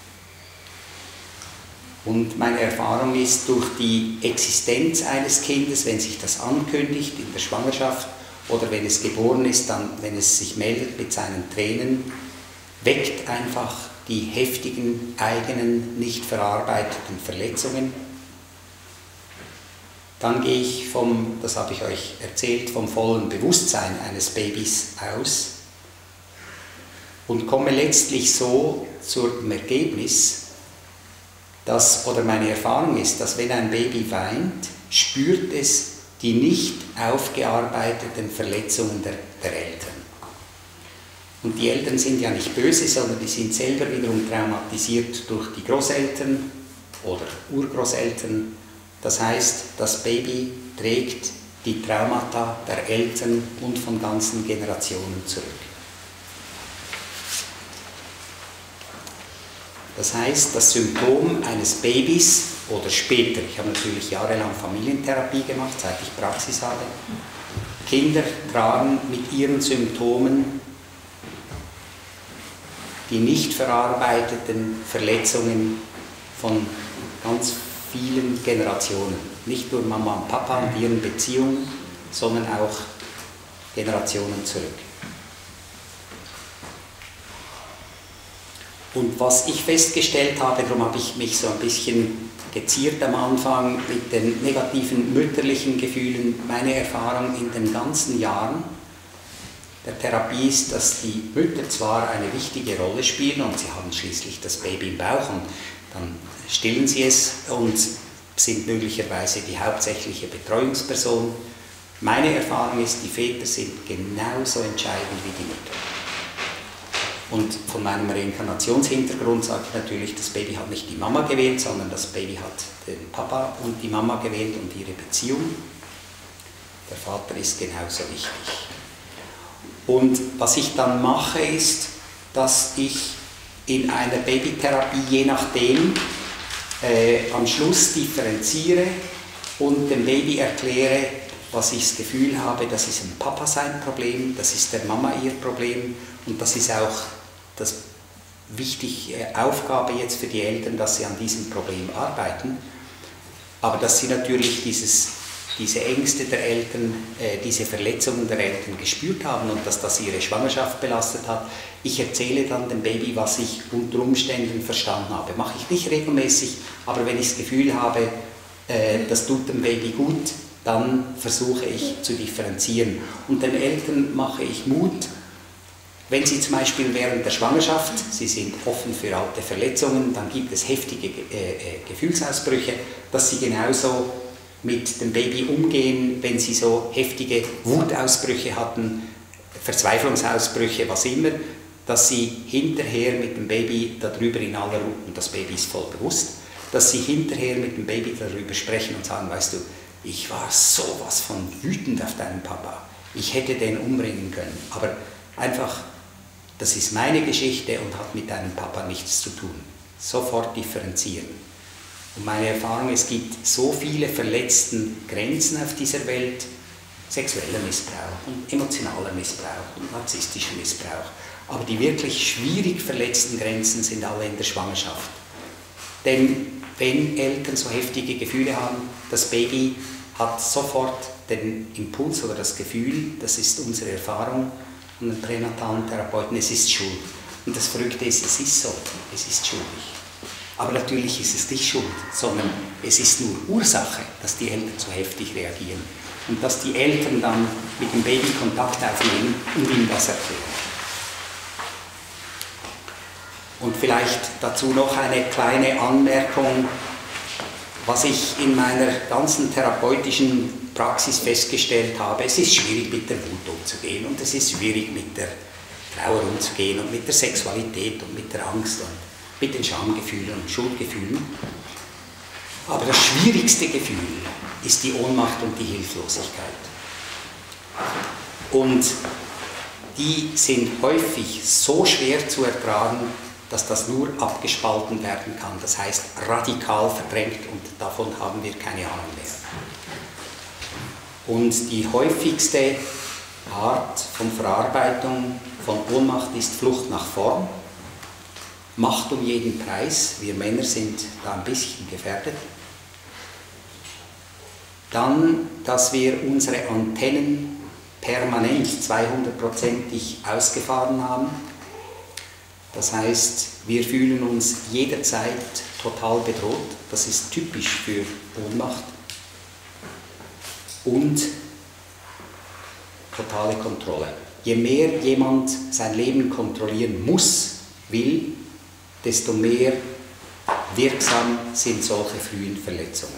S1: Und meine Erfahrung ist, durch die Existenz eines Kindes, wenn sich das ankündigt in der Schwangerschaft oder wenn es geboren ist, dann, wenn es sich meldet mit seinen Tränen, weckt einfach die heftigen, eigenen, nicht verarbeiteten Verletzungen. Dann gehe ich vom, das habe ich euch erzählt, vom vollen Bewusstsein eines Babys aus und komme letztlich so zum Ergebnis, dass, oder meine Erfahrung ist, dass wenn ein Baby weint, spürt es die nicht aufgearbeiteten Verletzungen der Eltern. Und die Eltern sind ja nicht böse, sondern die sind selber wiederum traumatisiert durch die Großeltern oder Urgroßeltern. Das heißt, das Baby trägt die Traumata der Eltern und von ganzen Generationen zurück. Das heißt, das Symptom eines Babys oder später, ich habe natürlich jahrelang Familientherapie gemacht, seit ich Praxis habe, Kinder tragen mit ihren Symptomen die nicht verarbeiteten Verletzungen von ganz vielen Generationen. Nicht nur Mama und Papa und ihren Beziehungen, sondern auch Generationen zurück. Und was ich festgestellt habe, darum habe ich mich so ein bisschen geziert am Anfang mit den negativen mütterlichen Gefühlen, meine Erfahrung in den ganzen Jahren der Therapie ist, dass die Mütter zwar eine wichtige Rolle spielen und sie haben schließlich das Baby im Bauch und dann stillen sie es und sind möglicherweise die hauptsächliche Betreuungsperson. Meine Erfahrung ist, die Väter sind genauso entscheidend wie die Mütter. Und von meinem Reinkarnationshintergrund sage ich natürlich, das Baby hat nicht die Mama gewählt, sondern das Baby hat den Papa und die Mama gewählt und ihre Beziehung. Der Vater ist genauso wichtig. Und was ich dann mache, ist, dass ich in einer Babytherapie je nachdem am Schluss differenziere und dem Baby erkläre, was ich das Gefühl habe, das ist ein Papa sein Problem, das ist der Mama ihr Problem und das ist auch das wichtige Aufgabe jetzt für die Eltern, dass sie an diesem Problem arbeiten, aber dass sie natürlich diese Ängste der Eltern, diese Verletzungen der Eltern gespürt haben und dass das ihre Schwangerschaft belastet hat. Ich erzähle dann dem Baby, was ich unter Umständen verstanden habe. Mache ich nicht regelmäßig, aber wenn ich das Gefühl habe, das tut dem Baby gut, dann versuche ich zu differenzieren. Und den Eltern mache ich Mut, wenn sie zum Beispiel während der Schwangerschaft, sie sind offen für alte Verletzungen, dann gibt es heftige Gefühlsausbrüche, dass sie genauso mit dem Baby umgehen, wenn sie so heftige Wutausbrüche hatten, Verzweiflungsausbrüche, was immer, dass sie hinterher mit dem Baby darüber in aller Ruhe, und das Baby ist voll bewusst, dass sie hinterher mit dem Baby darüber sprechen und sagen, weißt du, ich war sowas von wütend auf deinen Papa. Ich hätte den umbringen können. Aber einfach, das ist meine Geschichte und hat mit deinem Papa nichts zu tun. Sofort differenzieren. Und meine Erfahrung, es gibt so viele verletzten Grenzen auf dieser Welt, sexueller Missbrauch und emotionaler Missbrauch und narzisstischer Missbrauch. Aber die wirklich schwierig verletzten Grenzen sind alle in der Schwangerschaft. Denn wenn Eltern so heftige Gefühle haben, das Baby hat sofort den Impuls oder das Gefühl, das ist unsere Erfahrung und den pränatalen Therapeuten, es ist schuld. Und das Verrückte ist, es ist so, es ist schuldig. Aber natürlich ist es nicht schuld, sondern es ist nur Ursache, dass die Eltern so heftig reagieren. Und dass die Eltern dann mit dem Baby Kontakt aufnehmen und ihm das erklären. Und vielleicht dazu noch eine kleine Anmerkung, was ich in meiner ganzen therapeutischen Praxis festgestellt habe. Es ist schwierig, mit der Wut umzugehen und es ist schwierig, mit der Trauer umzugehen und mit der Sexualität und mit der Angst und mit den Schamgefühlen und Schuldgefühlen. Aber das schwierigste Gefühl ist die Ohnmacht und die Hilflosigkeit. Und die sind häufig so schwer zu ertragen, dass das nur abgespalten werden kann. Das heißt, radikal verdrängt und davon haben wir keine Ahnung mehr. Und die häufigste Art von Verarbeitung von Ohnmacht ist Flucht nach vorn. Macht um jeden Preis. Wir Männer sind da ein bisschen gefährdet. Dann, dass wir unsere Antennen permanent 200%ig ausgefahren haben. Das heißt, wir fühlen uns jederzeit total bedroht. Das ist typisch für Ohnmacht. Und totale Kontrolle. Je mehr jemand sein Leben kontrollieren muss, will, desto mehr wirksam sind solche frühen Verletzungen.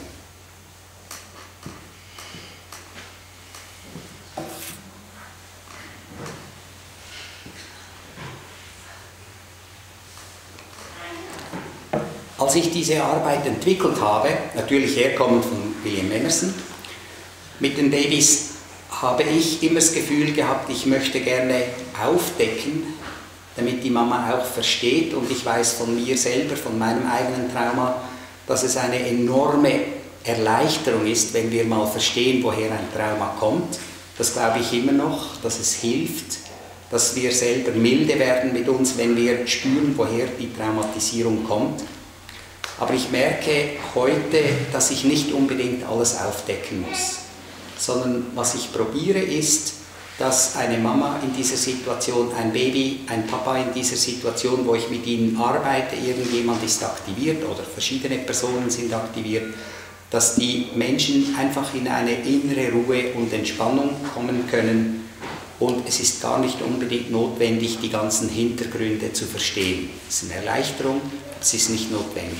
S1: Als ich diese Arbeit entwickelt habe, natürlich herkommend von William Emerson, mit den Babys habe ich immer das Gefühl gehabt, ich möchte gerne aufdecken, damit die Mama auch versteht, und ich weiß von mir selber, von meinem eigenen Trauma, dass es eine enorme Erleichterung ist, wenn wir mal verstehen, woher ein Trauma kommt. Das glaube ich immer noch, dass es hilft, dass wir selber milde werden mit uns, wenn wir spüren, woher die Traumatisierung kommt. Aber ich merke heute, dass ich nicht unbedingt alles aufdecken muss, sondern was ich probiere ist, dass eine Mama in dieser Situation, ein Baby, ein Papa in dieser Situation, wo ich mit ihnen arbeite, irgendjemand ist aktiviert oder verschiedene Personen sind aktiviert, dass die Menschen einfach in eine innere Ruhe und Entspannung kommen können, und es ist gar nicht unbedingt notwendig, die ganzen Hintergründe zu verstehen. Es ist eine Erleichterung, es ist nicht notwendig.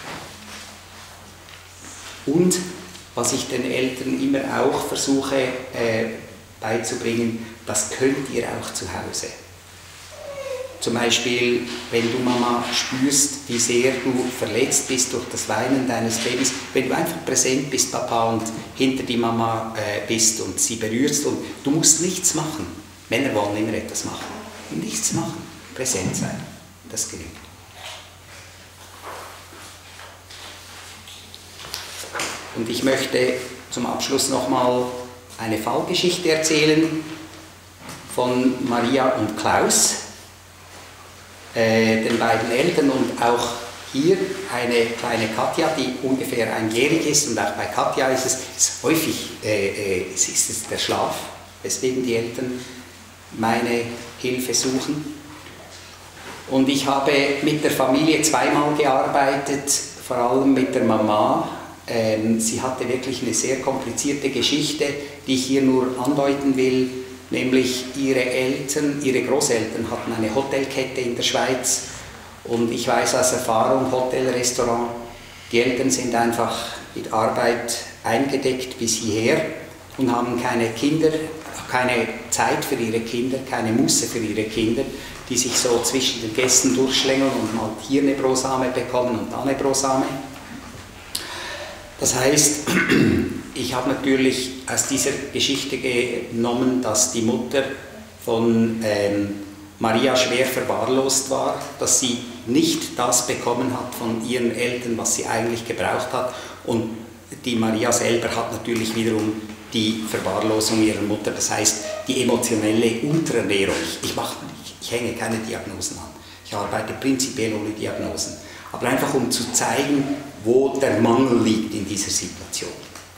S1: Und was ich den Eltern immer auch versuche beizubringen, das könnt ihr auch zu Hause. Zum Beispiel, wenn du, Mama, spürst, wie sehr du verletzt bist durch das Weinen deines Babys, wenn du einfach präsent bist, Papa, und hinter die Mama bist und sie berührst, und du musst nichts machen. Männer wollen immer etwas machen. Nichts machen, präsent sein, das genügt. Und ich möchte zum Abschluss nochmal eine Fallgeschichte erzählen von Maria und Klaus, den beiden Eltern, und auch hier eine kleine Katja, die ungefähr einjährig ist, und auch bei Katja ist es häufig ist es der Schlaf, weswegen die Eltern meine Hilfe suchen. Und ich habe mit der Familie zweimal gearbeitet, vor allem mit der Mama. Sie hatte wirklich eine sehr komplizierte Geschichte, die ich hier nur andeuten will, nämlich ihre Großeltern hatten eine Hotelkette in der Schweiz, und ich weiß aus Erfahrung, Hotel, Restaurant, die Eltern sind einfach mit Arbeit eingedeckt bis hierher und haben keine Kinder, keine Zeit für ihre Kinder, keine Muße für ihre Kinder, die sich so zwischen den Gästen durchschlängeln und mal hier eine Brosame bekommen und da eine Brosame. Das heißt, ich habe natürlich aus dieser Geschichte genommen, dass die Mutter von Maria schwer verwahrlost war, dass sie nicht das bekommen hat von ihren Eltern, was sie eigentlich gebraucht hat. Und die Maria selber hat natürlich wiederum die Verwahrlosung ihrer Mutter, das heißt die emotionelle Unterernährung. Ich hänge keine Diagnosen an. Ich arbeite prinzipiell ohne Diagnosen. Aber einfach um zu zeigen, wo der Mangel liegt in dieser Situation.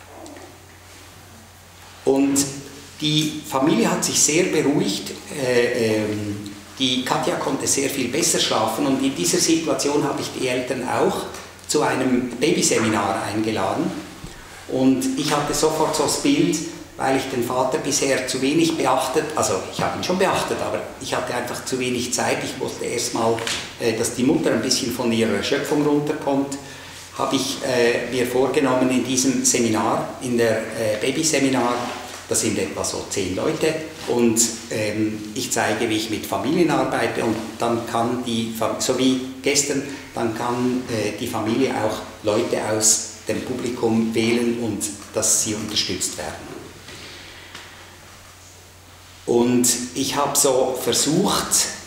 S1: Und die Familie hat sich sehr beruhigt. Die Katja konnte sehr viel besser schlafen und in dieser Situation habe ich die Eltern auch zu einem Babyseminar eingeladen. Und ich hatte sofort so das Bild, weil ich den Vater bisher zu wenig beachtet, also ich habe ihn schon beachtet, aber ich hatte einfach zu wenig Zeit. Ich wusste erstmal, dass die Mutter ein bisschen von ihrer Erschöpfung runterkommt. Habe ich mir vorgenommen in diesem Seminar, in der Babyseminar, das sind etwa so 10 Leute und ich zeige, wie ich mit Familien arbeite und dann kann so wie gestern, dann kann die Familie auch Leute aus dem Publikum wählen und dass sie unterstützt werden. Und ich habe so versucht,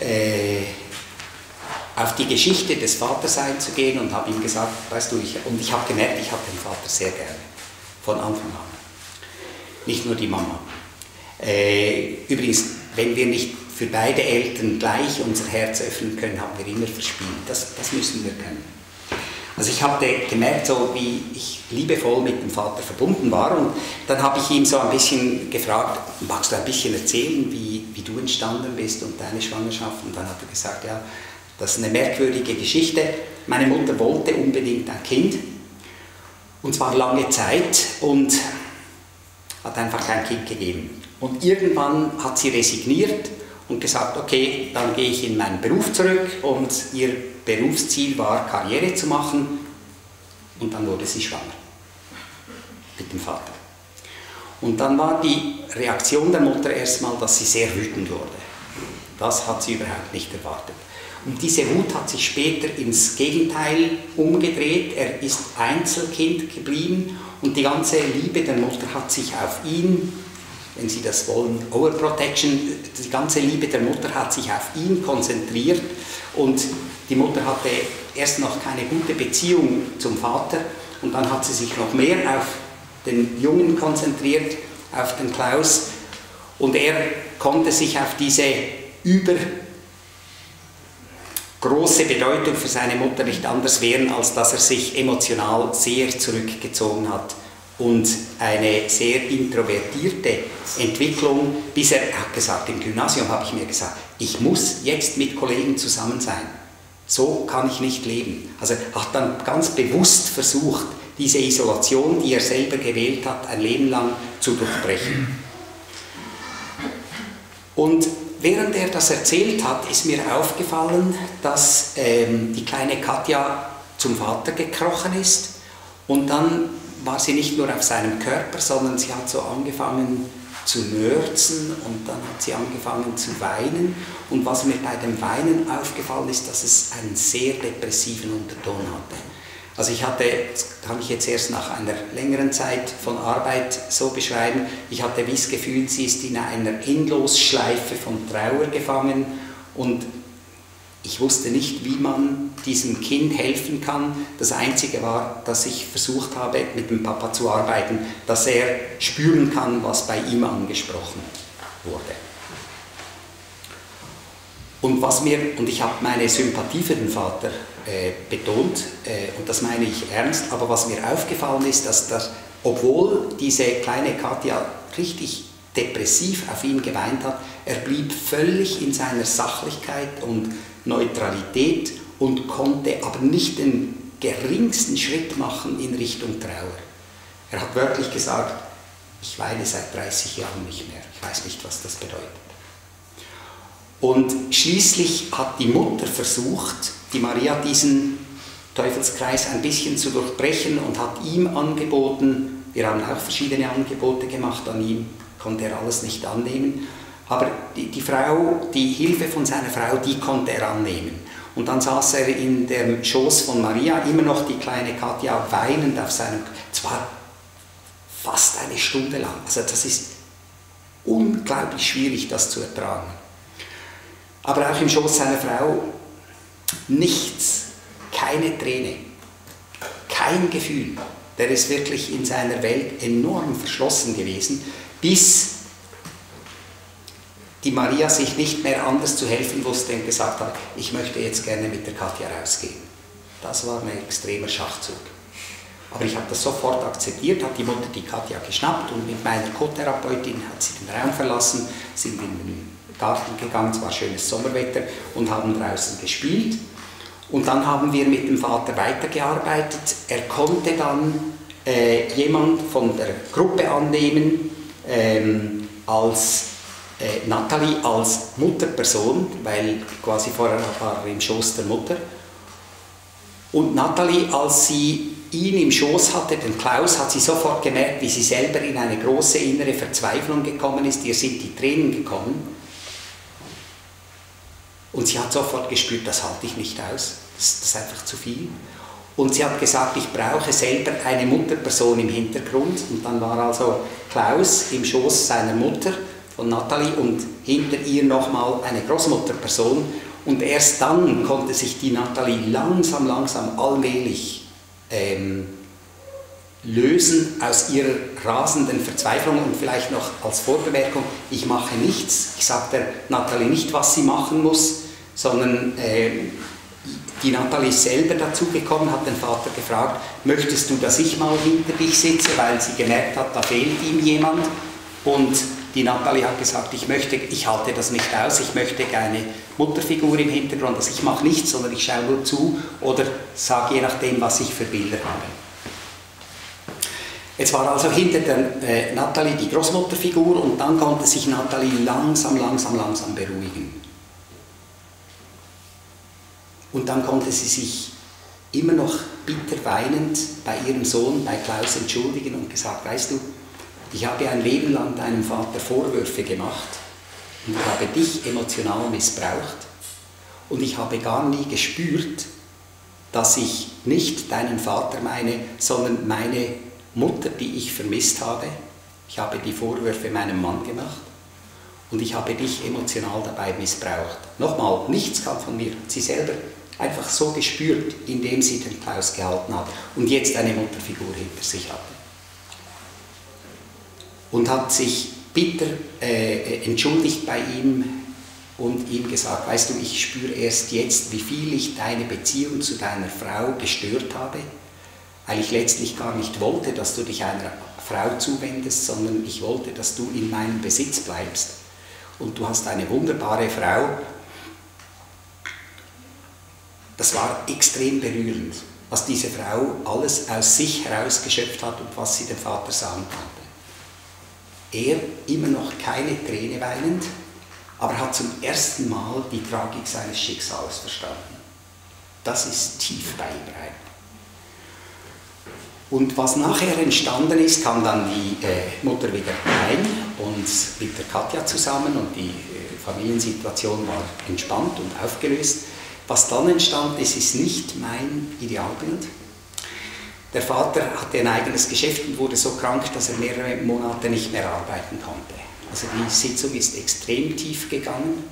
S1: auf die Geschichte des Vaters einzugehen und habe ihm gesagt, weißt du, ich habe gemerkt, ich habe den Vater sehr gerne, von Anfang an. Nicht nur die Mama. Übrigens, wenn wir nicht für beide Eltern gleich unser Herz öffnen können, haben wir immer verspielt. Das müssen wir können. Also ich habe gemerkt, so wie ich liebevoll mit dem Vater verbunden war und dann habe ich ihn so ein bisschen gefragt, magst du ein bisschen erzählen, wie du entstanden bist und deine Schwangerschaft? Und dann hat er gesagt, ja, das ist eine merkwürdige Geschichte. Meine Mutter wollte unbedingt ein Kind und zwar lange Zeit und hat einfach kein Kind gegeben. Und irgendwann hat sie resigniert und gesagt, okay, dann gehe ich in meinen Beruf zurück und ihr Berufsziel war, Karriere zu machen und dann wurde sie schwanger mit dem Vater. Und dann war die Reaktion der Mutter erstmal, dass sie sehr wütend wurde. Das hat sie überhaupt nicht erwartet. Und diese Wut hat sich später ins Gegenteil umgedreht. Er ist Einzelkind geblieben und die ganze Liebe der Mutter hat sich auf ihn, wenn Sie das wollen, Overprotection, die ganze Liebe der Mutter hat sich auf ihn konzentriert und die Mutter hatte erst noch keine gute Beziehung zum Vater und dann hat sie sich noch mehr auf den Jungen konzentriert, auf den Klaus und er konnte sich auf diese übergroße Bedeutung für seine Mutter nicht anders wehren, als dass er sich emotional sehr zurückgezogen hat und eine sehr introvertierte Entwicklung, bis er hat gesagt, im Gymnasium habe ich mir gesagt, ich muss jetzt mit Kollegen zusammen sein. So kann ich nicht leben. Also er hat dann ganz bewusst versucht, diese Isolation, die er selber gewählt hat, ein Leben lang zu durchbrechen. Und während er das erzählt hat, ist mir aufgefallen, dass die kleine Katja zum Vater gekrochen ist und dann war sie nicht nur auf seinem Körper, sondern sie hat so angefangen zu nörzen und dann hat sie angefangen zu weinen. Und was mir bei dem Weinen aufgefallen ist, dass es einen sehr depressiven Unterton hatte. Also ich hatte, das kann ich jetzt erst nach einer längeren Zeit von Arbeit so beschreiben, ich hatte wie das Gefühl, sie ist in einer Endlosschleife von Trauer gefangen und ich wusste nicht, wie man diesem Kind helfen kann. Das Einzige war, dass ich versucht habe, mit dem Papa zu arbeiten, dass er spüren kann, was bei ihm angesprochen wurde. Und ich habe meine Sympathie für den Vater betont, und das meine ich ernst, aber was mir aufgefallen ist, dass obwohl diese kleine Katja richtig depressiv auf ihn geweint hat, er blieb völlig in seiner Sachlichkeit und Neutralität und konnte aber nicht den geringsten Schritt machen in Richtung Trauer. Er hat wörtlich gesagt, ich weine seit 30 Jahren nicht mehr, ich weiß nicht, was das bedeutet. Und schließlich hat die Mutter versucht, die Maria, diesen Teufelskreis ein bisschen zu durchbrechen und hat ihm angeboten, wir haben auch verschiedene Angebote gemacht an ihm, konnte er alles nicht annehmen, aber die Hilfe von seiner Frau, die konnte er annehmen. Und dann saß er in dem Schoß von Maria, immer noch die kleine Katja, weinend auf seinem, zwar fast eine Stunde lang. Also das ist unglaublich schwierig, das zu ertragen. Aber auch im Schoß seiner Frau nichts, keine Träne, kein Gefühl. Der ist wirklich in seiner Welt enorm verschlossen gewesen, bis die Maria sich nicht mehr anders zu helfen wusste und gesagt hat, ich möchte jetzt gerne mit der Katja rausgehen. Das war ein extremer Schachzug. Aber ich habe das sofort akzeptiert, hat die Mutter die Katja geschnappt und mit meiner Co-Therapeutin hat sie den Raum verlassen, sind in den Garten gegangen, es war schönes Sommerwetter und haben draußen gespielt. Und dann haben wir mit dem Vater weitergearbeitet. Er konnte dann jemand von der Gruppe annehmen, als Nathalie als Mutterperson, weil quasi vorher war er im Schoß der Mutter. Und Nathalie, als sie ihn im Schoß hatte, den Klaus, hat sie sofort gemerkt, wie sie selber in eine große innere Verzweiflung gekommen ist. Ihr sind die Tränen gekommen. Und sie hat sofort gespürt, das halte ich nicht aus, das ist einfach zu viel. Und sie hat gesagt, ich brauche selber eine Mutterperson im Hintergrund. Und dann war also Klaus im Schoß seiner Mutter, von Nathalie, und hinter ihr nochmal eine Großmutterperson. Und erst dann konnte sich die Nathalie langsam, allmählich lösen aus ihrer rasenden Verzweiflung. Und vielleicht noch als Vorbemerkung, ich mache nichts. Ich sage der Nathalie nicht, was sie machen muss, sondern die Nathalie ist selber dazugekommen, hat den Vater gefragt, möchtest du, dass ich mal hinter dich sitze, weil sie gemerkt hat, da fehlt ihm jemand. Und die Nathalie hat gesagt, ich halte das nicht aus, ich möchte keine Mutterfigur im Hintergrund, also ich mache nichts, sondern ich schaue nur zu oder sage je nachdem, was ich für Bilder habe. Jetzt war also hinter der Nathalie die Großmutterfigur und dann konnte sich Nathalie langsam beruhigen. Und dann konnte sie sich immer noch bitter weinend bei ihrem Sohn, bei Klaus, entschuldigen und gesagt, weißt du, ich habe ein Leben lang deinem Vater Vorwürfe gemacht und habe dich emotional missbraucht und ich habe gar nie gespürt, dass ich nicht deinen Vater meine, sondern meine Mutter, die ich vermisst habe. Ich habe die Vorwürfe meinem Mann gemacht und ich habe dich emotional dabei missbraucht. Nochmal, nichts kam von mir, hat sie selber einfach so gespürt, indem sie den Klaus gehalten hat und jetzt eine Mutterfigur hinter sich hatte. Und hat sich bitter entschuldigt bei ihm und ihm gesagt, weißt du, ich spüre erst jetzt, wie viel ich deine Beziehung zu deiner Frau gestört habe, weil ich letztlich gar nicht wollte, dass du dich einer Frau zuwendest, sondern ich wollte, dass du in meinem Besitz bleibst. Und du hast eine wunderbare Frau. Das war extrem berührend, was diese Frau alles aus sich herausgeschöpft hat und was sie dem Vater sagen konnte. Er immer noch keine Träne weinend, aber hat zum ersten Mal die Tragik seines Schicksals verstanden. Das ist tief bei ihm rein. Und was nachher entstanden ist, kam dann die Mutter wieder rein und mit der Katja zusammen und die Familiensituation war entspannt und aufgelöst. Was dann entstand ist, ist nicht mein Idealbild. Der Vater hatte ein eigenes Geschäft und wurde so krank, dass er mehrere Monate nicht mehr arbeiten konnte. Also die Sitzung ist extrem tief gegangen.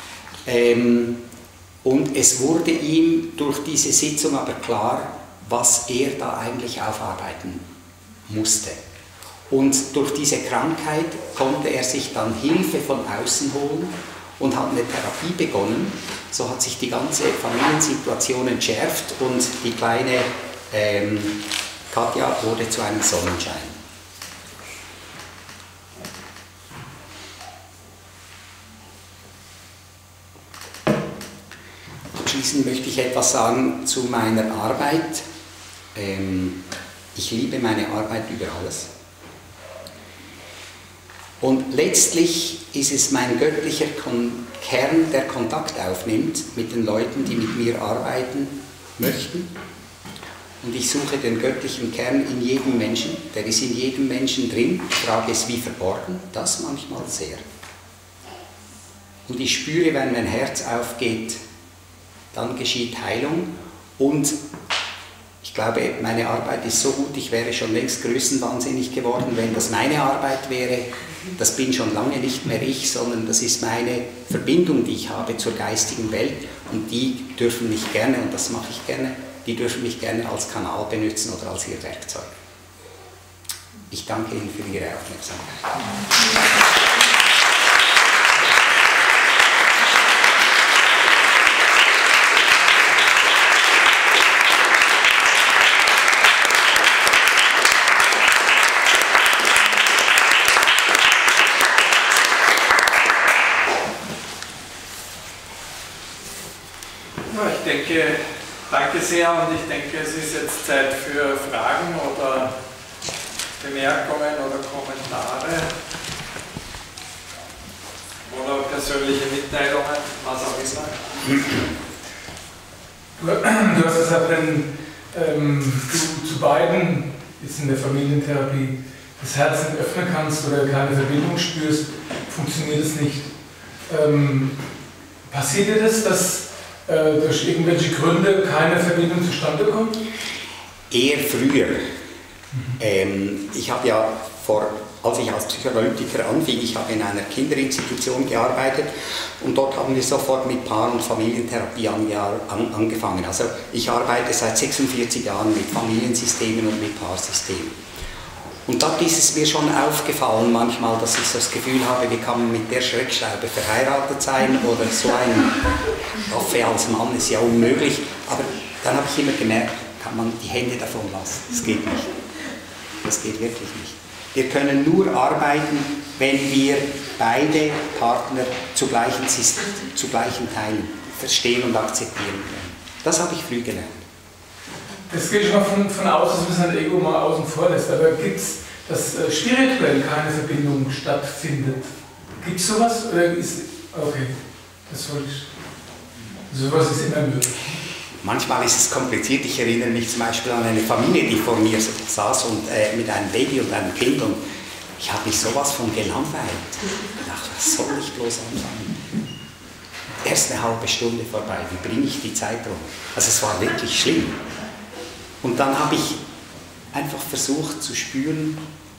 S1: Und es wurde ihm durch diese Sitzung aber klar, was er da eigentlich aufarbeiten musste. Und durch diese Krankheit konnte er sich dann Hilfe von außen holen und hat eine Therapie begonnen. So hat sich die ganze Familiensituation entschärft und die kleine Katja wurde zu einem Sonnenschein. Abschließend möchte ich etwas sagen zu meiner Arbeit. Ich liebe meine Arbeit über alles. Und letztlich ist es mein göttlicher Kern, der Kontakt aufnimmt mit den Leuten, die mit mir arbeiten möchten. Und ich suche den göttlichen Kern in jedem Menschen, der ist in jedem Menschen drin. Die Frage ist, wie verborgen? Das manchmal sehr. Und ich spüre, wenn mein Herz aufgeht, dann geschieht Heilung. Und ich glaube, meine Arbeit ist so gut, ich wäre schon längst größenwahnsinnig geworden, wenn das meine Arbeit wäre. Das bin schon lange nicht mehr ich, sondern das ist meine Verbindung, die ich habe zur geistigen Welt. Und die dürfen mich gerne, und das mache ich gerne, die dürfen mich gerne als Kanal benutzen oder als ihr Werkzeug. Ich danke Ihnen für Ihre Aufmerksamkeit.
S2: Ich denke, danke sehr, und ich denke, es ist jetzt Zeit für Fragen oder Bemerkungen oder Kommentare oder persönliche Mitteilungen, was auch immer.
S4: Du hast gesagt, wenn du zu beiden, jetzt in der Familientherapie, das Herz nicht öffnen kannst oder keine Verbindung spürst, funktioniert es nicht. Passiert dir das, dass durch irgendwelche Gründe keine Verbindung zustande kommt?
S1: Eher früher. Ich habe ja als ich als Psychoanalytiker anfing, ich habe in einer Kinderinstitution gearbeitet und dort haben wir sofort mit Paar- und Familientherapie angefangen. Also ich arbeite seit 46 Jahren mit Familiensystemen und mit Paarsystemen. Und da ist es mir schon aufgefallen manchmal, dass ich so das Gefühl habe, wie kann man mit der Schreckschraube verheiratet sein oder so ein Affe als Mann ist ja unmöglich. Aber dann habe ich immer gemerkt, kann man die Hände davon lassen. Das geht nicht. Das geht wirklich nicht. Wir können nur arbeiten, wenn wir beide Partner zu gleichen Teilen verstehen und akzeptieren können. Das habe ich früh gelernt.
S4: Das geht schon mal von aus, dass man sein Ego mal außen vor lässt, aber gibt es, dass spirituell keine Verbindung stattfindet? Gibt es sowas? Oder ist, okay, das wollte ich. Sowas ist immer möglich.
S1: Manchmal ist es kompliziert. Ich erinnere mich zum Beispiel an eine Familie, die vor mir saß und mit einem Baby und einem Kind, und ich habe mich sowas von gelangweilt. Ich dachte, was soll ich bloß anfangen? Erst eine halbe Stunde vorbei, wie bringe ich die Zeit rum? Also es war wirklich schlimm. Und dann habe ich einfach versucht zu spüren,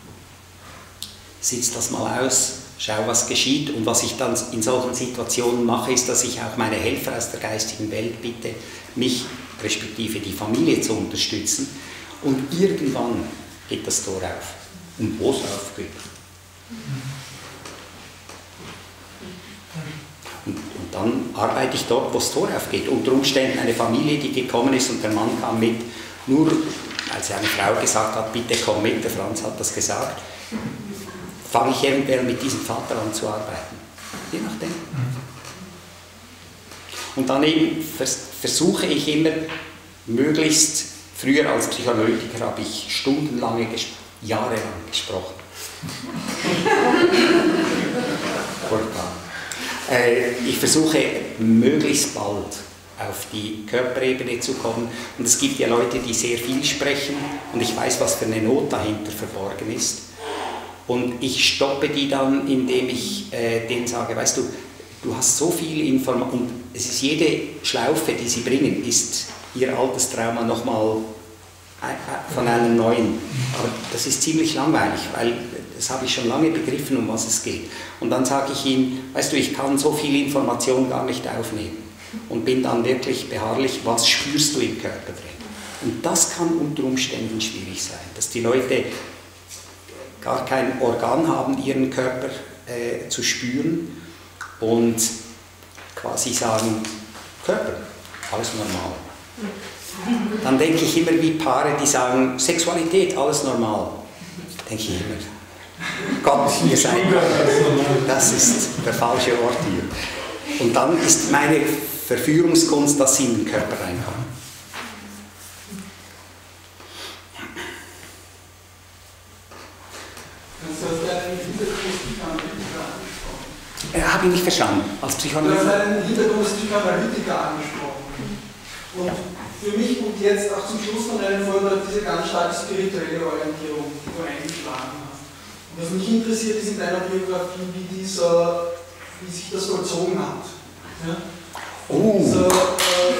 S1: sitz das mal aus, schau, was geschieht. Und was ich dann in solchen Situationen mache, ist, dass ich auch meine Helfer aus der geistigen Welt bitte, mich, respektive die Familie zu unterstützen. Und irgendwann geht das Tor auf. Und wo es aufgeht. Und dann arbeite ich dort, wo das Tor aufgeht. Unter Umständen eine Familie, die gekommen ist und der Mann kam mit. Nur, als eine Frau gesagt hat, bitte komm mit, der Franz hat das gesagt, fange ich eventuell mit diesem Vater an zu arbeiten. Je nachdem. Und dann eben versuche ich immer, möglichst, früher als Psychoanalytiker habe ich stundenlange, jahrelang gesprochen. Ich versuche möglichst bald auf die Körperebene zu kommen. Und es gibt ja Leute, die sehr viel sprechen und ich weiß, was für eine Not dahinter verborgen ist. Und ich stoppe die dann, indem ich denen sage, weißt du, du hast so viel Information und es ist jede Schlaufe, die sie bringen, ist ihr altes Trauma nochmal von einem neuen. Aber das ist ziemlich langweilig, weil das habe ich schon lange begriffen, um was es geht. Und dann sage ich ihnen, weißt du, ich kann so viel Information gar nicht aufnehmen. Und bin dann wirklich beharrlich, was spürst du im Körper drin? Und das kann unter Umständen schwierig sein, dass die Leute gar kein Organ haben, ihren Körper zu spüren und quasi sagen, Körper, alles normal. Dann denke ich immer wie Paare, die sagen, Sexualität, alles normal. Denke ich immer, Gott, ihr seid, das ist der falsche Ort hier. Und dann ist meine Verführungskunst, dass sie in den Körper reinkommen.
S5: Du hast einen Hintergrundpsychoanalytiker angesprochen.
S1: Habe ich nicht verstanden, als Psychoanalytiker?
S5: Du hast einen Hintergrundpsychoanalytiker angesprochen. Und für mich und jetzt auch zum Schluss von deinem Vortrag diese ganz starke spirituelle Orientierung, die du eingeschlagen hast. Und was mich interessiert ist in deiner Biografie, wie sich das vollzogen hat. Ja? Dieser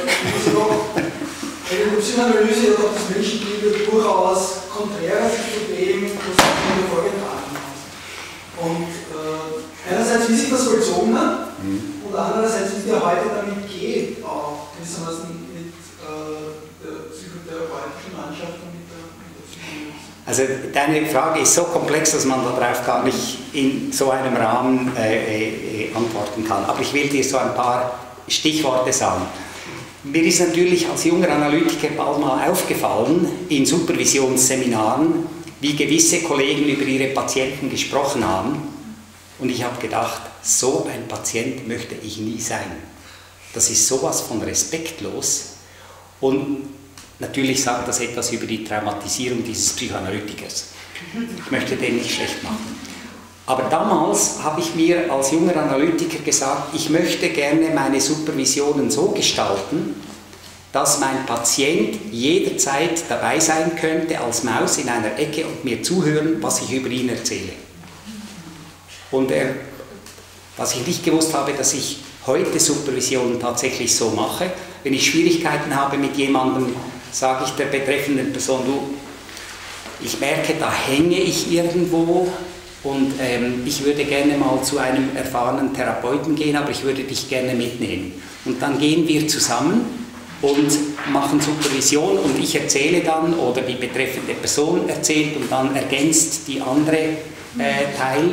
S5: in der Psychoanalyse oder auch das Menschenbild durchaus konträres zu dem, was du vorgetragen hast. Und einerseits, wie sich das vollzogen hat, und andererseits, wie es dir heute damit geht, auch gewissermaßen mit der psychotherapeutischen Landschaft und mit der Psychoanalyse.
S1: Also deine Frage ist so komplex, dass man darauf gar nicht in so einem Rahmen antworten kann. Aber ich will dir so ein paar Stichworte sagen. Mir ist natürlich als junger Analytiker bald mal aufgefallen, in Supervisionsseminaren, wie gewisse Kollegen über ihre Patienten gesprochen haben. Und ich habe gedacht, so ein Patient möchte ich nie sein. Das ist sowas von respektlos. Und natürlich sagt das etwas über die Traumatisierung dieses Psychoanalytikers. Ich möchte den nicht schlecht machen. Aber damals habe ich mir als junger Analytiker gesagt, ich möchte gerne meine Supervisionen so gestalten, dass mein Patient jederzeit dabei sein könnte, als Maus in einer Ecke und mir zuhören, was ich über ihn erzähle. Und was ich nicht gewusst habe, dass ich heute Supervisionen tatsächlich so mache. Wenn ich Schwierigkeiten habe mit jemandem, sage ich der betreffenden Person, du, ich merke, da hänge ich irgendwo. Und ich würde gerne mal zu einem erfahrenen Therapeuten gehen, aber ich würde dich gerne mitnehmen. Und dann gehen wir zusammen und machen Supervision und ich erzähle dann oder die betreffende Person erzählt und dann ergänzt die andere Teil.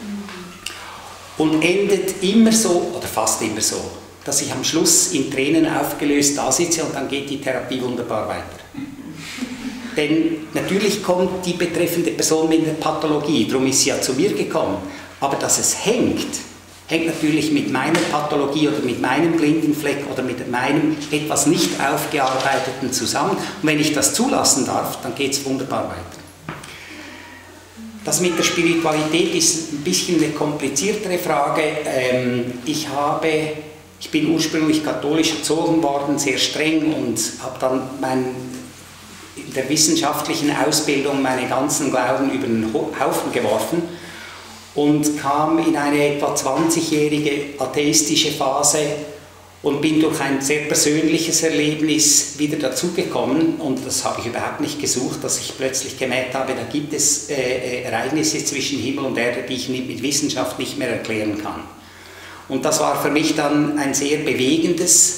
S1: Und endet immer so, oder fast immer so, dass ich am Schluss in Tränen aufgelöst da sitze und dann geht die Therapie wunderbar weiter. Denn natürlich kommt die betreffende Person mit der Pathologie, darum ist sie ja zu mir gekommen. Aber dass es hängt natürlich mit meiner Pathologie oder mit meinem blinden Fleck oder mit meinem etwas nicht aufgearbeiteten zusammen. Und wenn ich das zulassen darf, dann geht es wunderbar weiter. Das mit der Spiritualität ist ein bisschen eine kompliziertere Frage. Ich bin ursprünglich katholisch erzogen worden, sehr streng, und habe dann in der wissenschaftlichen Ausbildung meinen ganzen Glauben über den Haufen geworfen und kam in eine etwa 20-jährige atheistische Phase und bin durch ein sehr persönliches Erlebnis wieder dazugekommen, und das habe ich überhaupt nicht gesucht, dass ich plötzlich gemerkt habe, da gibt es Ereignisse zwischen Himmel und Erde, die ich mit Wissenschaft nicht mehr erklären kann. Und das war für mich dann ein sehr bewegendes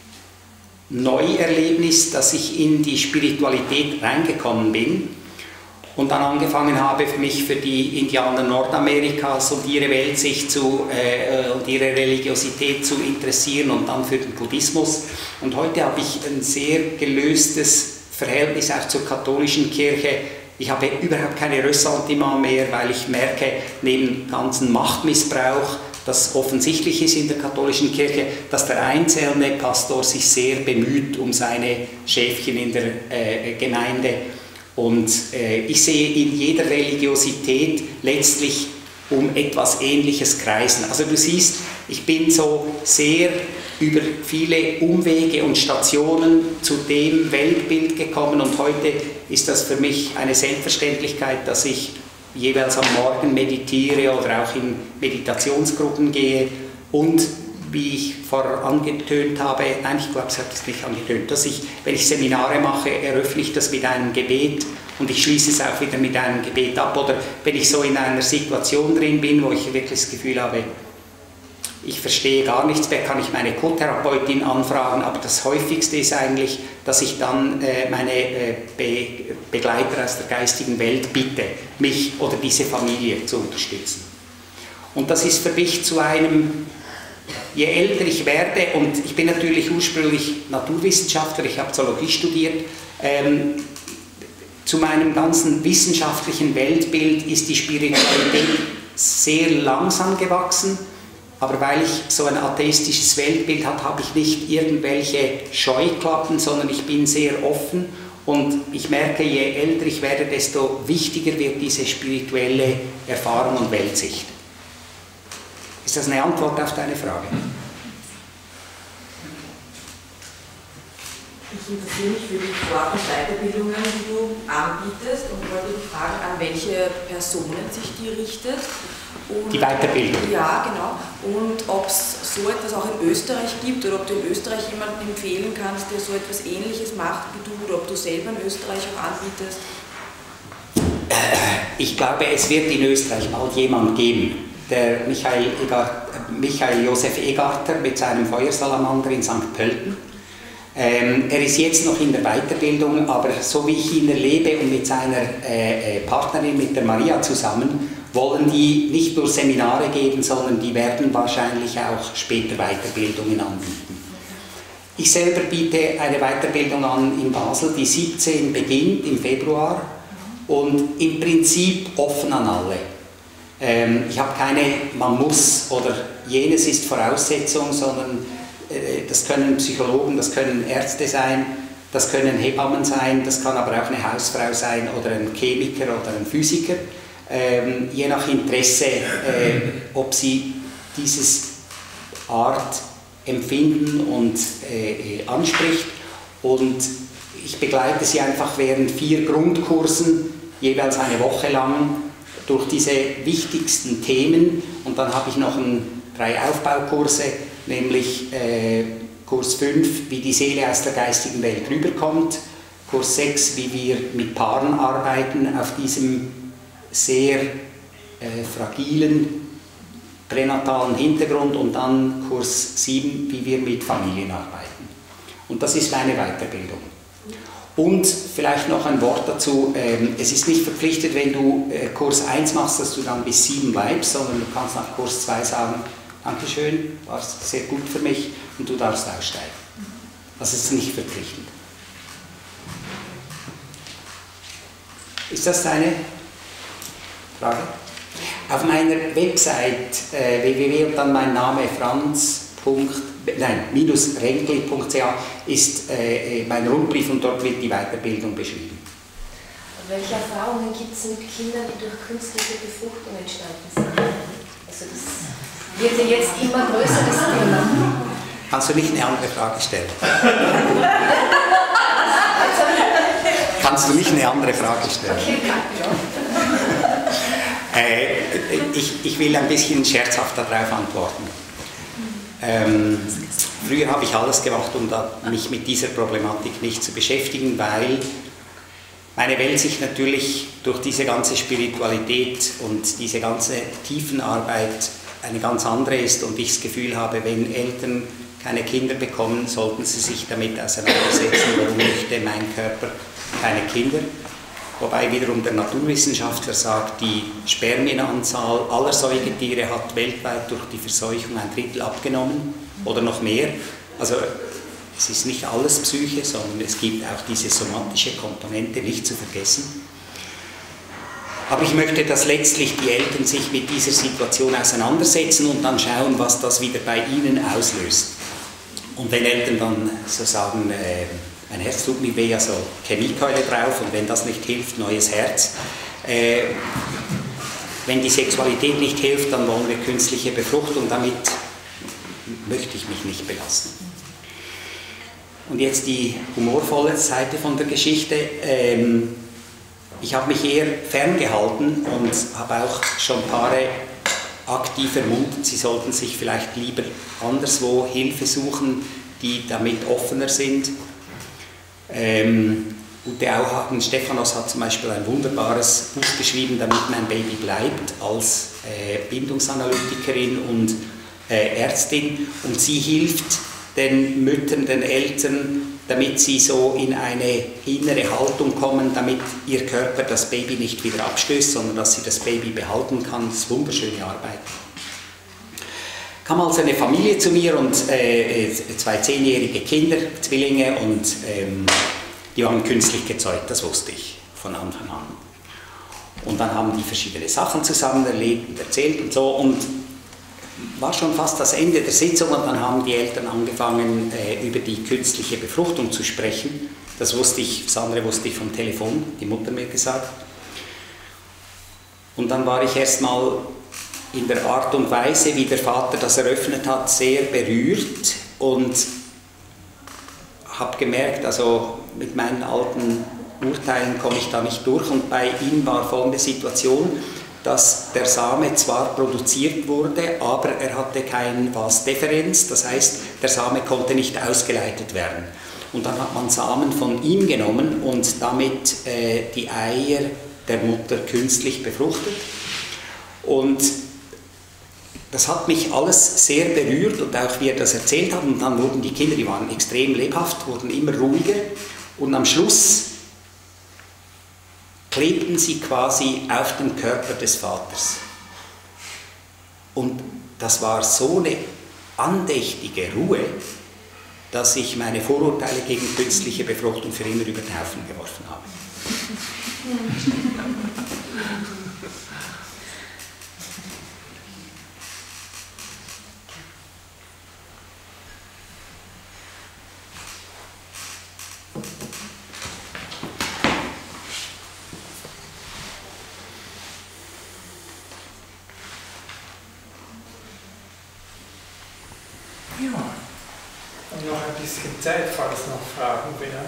S1: Neuerlebnis, dass ich in die Spiritualität reingekommen bin und dann angefangen habe, mich für die Indianer Nordamerikas und ihre Weltsicht und ihre Religiosität zu interessieren und dann für den Buddhismus. Und heute habe ich ein sehr gelöstes Verhältnis auch zur katholischen Kirche. Ich habe überhaupt keine Ressentiments mehr, weil ich merke, neben ganzen Machtmissbrauch, das offensichtlich ist in der katholischen Kirche, dass der einzelne Pastor sich sehr bemüht um seine Schäfchen in der Gemeinde. Und ich sehe in jeder Religiosität letztlich um etwas Ähnliches kreisen. Also du siehst, ich bin so sehr über viele Umwege und Stationen zu dem Weltbild gekommen, und heute ist das für mich eine Selbstverständlichkeit, dass ich jeweils am Morgen meditiere oder auch in Meditationsgruppen gehe und, wie ich vorher angetönt habe, nein, ich glaube, es hat es nicht angetönt, dass ich, wenn ich Seminare mache, eröffne ich das mit einem Gebet und ich schließe es auch wieder mit einem Gebet ab. Oder wenn ich so in einer Situation drin bin, wo ich wirklich das Gefühl habe, ich verstehe gar nichts mehr, kann ich meine Co-Therapeutin anfragen, aber das häufigste ist eigentlich, dass ich dann meine Begleiter aus der geistigen Welt bitte, mich oder diese Familie zu unterstützen. Und das ist für mich zu einem, je älter ich werde, und ich bin natürlich ursprünglich Naturwissenschaftler, ich habe Zoologie studiert, zu meinem ganzen wissenschaftlichen Weltbild ist die Spiritualität sehr langsam gewachsen. Aber weil ich so ein atheistisches Weltbild habe, habe ich nicht irgendwelche Scheuklappen, sondern ich bin sehr offen, und ich merke, je älter ich werde, desto wichtiger wird diese spirituelle Erfahrung und Weltsicht. Ist das eine Antwort auf deine Frage?
S5: Ich
S3: interessiere mich für die Fort- und Weiterbildungen, die du anbietest, und wollte dich fragen, an welche Personen sich die richtet. Und,
S1: die Weiterbildung?
S3: Ja, genau. Und ob es so etwas auch in Österreich gibt oder ob du in Österreich jemanden empfehlen kannst, der so etwas Ähnliches macht wie du, oder ob du selber in Österreich auch anbietest.
S1: Ich glaube, es wird in Österreich bald jemand geben. Der Michael Josef Egarter mit seinem Feuersalamander in St. Pölten. Er ist jetzt noch in der Weiterbildung, aber so wie ich ihn erlebe und mit seiner Partnerin, mit der Maria zusammen, wollen die nicht nur Seminare geben, sondern die werden wahrscheinlich auch später Weiterbildungen anbieten. Ich selber biete eine Weiterbildung an in Basel, die 17 beginnt im Februar und im Prinzip offen an alle. Ich habe keine man muss oder jenes ist Voraussetzung, sondern das können Psychologen, das können Ärzte sein, das können Hebammen sein, das kann aber auch eine Hausfrau sein oder ein Chemiker oder ein Physiker, je nach Interesse, ob sie dieses Art empfinden und anspricht. Und ich begleite sie einfach während 4 Grundkursen, jeweils eine Woche lang, durch diese wichtigsten Themen, und dann habe ich noch 3 Aufbaukurse, nämlich Kurs 5, wie die Seele aus der geistigen Welt rüberkommt, Kurs 6, wie wir mit Paaren arbeiten auf diesem sehr fragilen pränatalen Hintergrund, und dann Kurs 7, wie wir mit Familien arbeiten. Und das ist eine Weiterbildung. Und vielleicht noch ein Wort dazu, es ist nicht verpflichtet, wenn du Kurs 1 machst, dass du dann bis 7 bleibst, sondern du kannst nach Kurs 2 sagen, Dankeschön, war sehr gut für mich, und du darfst aussteigen. Das ist nicht verpflichtend. Ist das deine Frage? Auf meiner Website www und dann mein Name -renkli.ch ist mein Rundbrief, und dort wird die Weiterbildung beschrieben.
S6: Welche Erfahrungen gibt es mit Kindern, die durch künstliche Befruchtung entstanden sind? Also das wird ja jetzt immer größeres Thema.
S1: Kannst du nicht eine andere Frage stellen? Kannst du nicht eine andere Frage stellen?
S6: Okay,
S1: ich will ein bisschen scherzhaft darauf antworten. Früher habe ich alles gemacht, um mich mit dieser Problematik nicht zu beschäftigen, weil meine Welt sich natürlich durch diese ganze Spiritualität und diese ganze Tiefenarbeit eine ganz andere ist, und ich das Gefühl habe, wenn Eltern keine Kinder bekommen, sollten sie sich damit auseinandersetzen, warum möchte mein Körper keine Kinder. Wobei wiederum der Naturwissenschaftler sagt, die Spermienanzahl aller Säugetiere hat weltweit durch die Verseuchung 1/3 abgenommen oder noch mehr. Also es ist nicht alles Psyche, sondern es gibt auch diese somatische Komponente nicht zu vergessen. Aber ich möchte, dass letztlich die Eltern sich mit dieser Situation auseinandersetzen und dann schauen, was das wieder bei ihnen auslöst. Und wenn Eltern dann so sagen, mein Herz tut mir weh, also Chemiekeule drauf, und wenn das nicht hilft, neues Herz. Wenn die Sexualität nicht hilft, dann wollen wir künstliche Befruchtung, damit möchte ich mich nicht belasten. Und jetzt die humorvolle Seite von der Geschichte. Ich habe mich eher ferngehalten und habe auch schon Paare aktiv ermuntert, sie sollten sich vielleicht lieber anderswo Hilfe suchen, die damit offener sind. Ute Auhagen, Stephanos hat zum Beispiel ein wunderbares Buch geschrieben, damit mein Baby bleibt, als Bindungsanalytikerin und Ärztin, und sie hilft den Müttern, den Eltern, damit sie so in eine innere Haltung kommen, damit ihr Körper das Baby nicht wieder abstößt, sondern dass sie das Baby behalten kann. Das ist wunderschöne Arbeit. Kam also eine Familie zu mir und 2 10-jährige Kinder, Zwillinge, und die waren künstlich gezeugt, das wusste ich von Anfang an. Und dann haben die verschiedene Sachen zusammen erlebt und erzählt und so, und war schon fast das Ende der Sitzung, und dann haben die Eltern angefangen, über die künstliche Befruchtung zu sprechen. Das wusste ich, das andere wusste ich vom Telefon, die Mutter mir gesagt. Und dann war ich erstmal in der Art und Weise, wie der Vater das eröffnet hat, sehr berührt und habe gemerkt, also mit meinen alten Urteilen komme ich da nicht durch, und bei ihm war folgende Situation, dass der Same zwar produziert wurde, aber er hatte keine Vas-Deferens, das heißt, der Same konnte nicht ausgeleitet werden. Und dann hat man Samen von ihm genommen und damit die Eier der Mutter künstlich befruchtet. Und das hat mich alles sehr berührt, und auch wie er das erzählt hat. Und dann wurden die Kinder, die waren extrem lebhaft, wurden immer ruhiger, und am Schluss klebten sie quasi auf dem Körper des Vaters. Und das war so eine andächtige Ruhe, dass ich meine Vorurteile gegen künstliche Befruchtung für immer über den Haufen geworfen habe.
S2: Und noch ein bisschen Zeit, falls noch Fragen wären.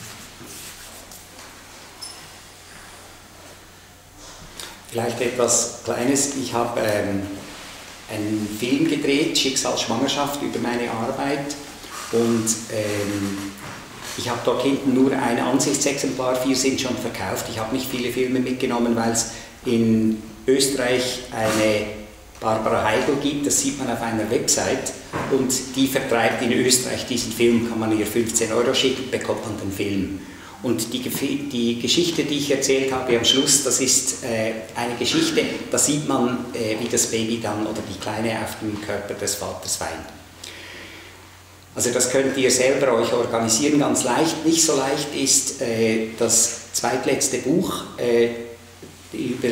S1: Vielleicht etwas Kleines. Ich habe einen Film gedreht, Schicksal Schwangerschaft, über meine Arbeit, und ich habe dort hinten nur ein Ansichtsexemplar, 4 sind schon verkauft. Ich habe nicht viele Filme mitgenommen, weil es in Österreich eine Barbara Heigl gibt, das sieht man auf einer Website, und die vertreibt in Österreich diesen Film, kann man ihr 15 € schicken, bekommt man den Film. Und die Geschichte, die ich erzählt habe am Schluss, das ist eine Geschichte, da sieht man, wie das Baby dann oder die Kleine auf dem Körper des Vaters weint. Also das könnt ihr selber euch organisieren, ganz leicht. Nicht so leicht ist das zweitletzte Buch über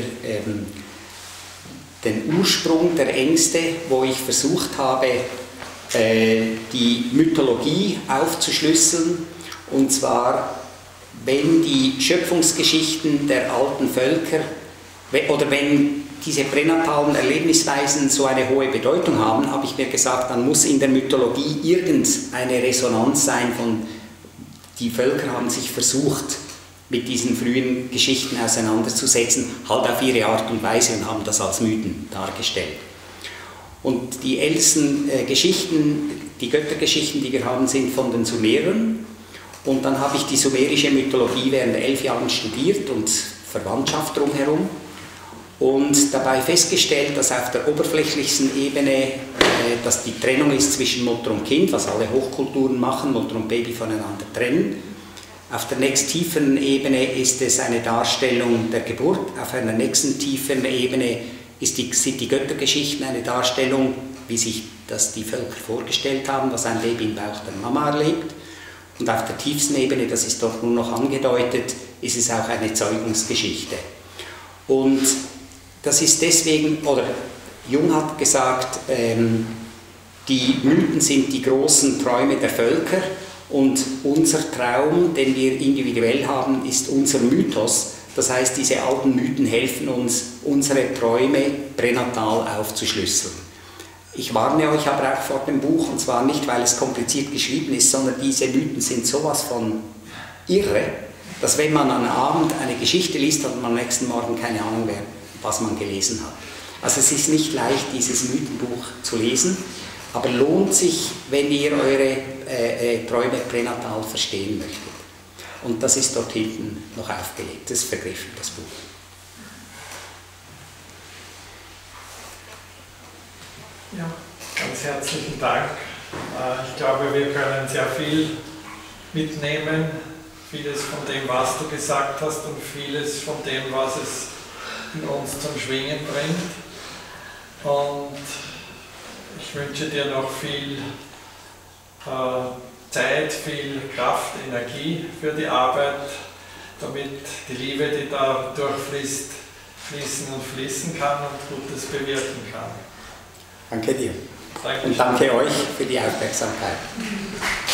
S1: den Ursprung der Ängste, wo ich versucht habe, die Mythologie aufzuschlüsseln, und zwar, wenn die Schöpfungsgeschichten der alten Völker oder wenn diese pränatalen Erlebnisweisen so eine hohe Bedeutung haben, habe ich mir gesagt, dann muss in der Mythologie irgendeine Resonanz sein von, die Völker haben sich versucht, mit diesen frühen Geschichten auseinanderzusetzen, halt auf ihre Art und Weise, und haben das als Mythen dargestellt. Und die ältesten Geschichten, die Göttergeschichten, die wir haben, sind von den Sumerern. Und dann habe ich die sumerische Mythologie während 11 Jahren studiert und Verwandtschaft drumherum, und dabei festgestellt, dass auf der oberflächlichsten Ebene dass die Trennung ist zwischen Mutter und Kind, was alle Hochkulturen machen, Mutter und Baby voneinander trennen. Auf der nächsten tieferen Ebene ist es eine Darstellung der Geburt, auf einer nächsten tieferen Ebene sind die Göttergeschichten eine Darstellung, wie sich das die Völker vorgestellt haben, was ein Baby im Bauch der Mama erlebt. Und auf der tiefsten Ebene, das ist dort nur noch angedeutet, ist es auch eine Zeugungsgeschichte. Und das ist deswegen, oder Jung hat gesagt, die Mythen sind die großen Träume der Völker, und unser Traum, den wir individuell haben, ist unser Mythos. Das heißt, diese alten Mythen helfen uns, unsere Träume pränatal aufzuschlüsseln. Ich warne euch aber auch vor dem Buch, und zwar nicht, weil es kompliziert geschrieben ist, sondern diese Mythen sind sowas von irre, dass wenn man am Abend eine Geschichte liest, hat man am nächsten Morgen keine Ahnung mehr, was man gelesen hat. Also es ist nicht leicht, dieses Mythenbuch zu lesen, aber lohnt sich, wenn ihr eure Träume pränatal verstehen möchtet. Und das ist dort hinten noch aufgelegt, das ist vergriffen, das Buch.
S2: Ja, ganz herzlichen Dank. Ich glaube, wir können sehr viel mitnehmen, vieles von dem, was du gesagt hast, und vieles von dem, was es in uns zum Schwingen bringt. Und ich wünsche dir noch viel Zeit, viel Kraft, Energie für die Arbeit, damit die Liebe, die da durchfließt, fließen und fließen kann und Gutes bewirken kann.
S1: Danke dir.
S2: Dankeschön.
S1: Und danke euch für die Aufmerksamkeit.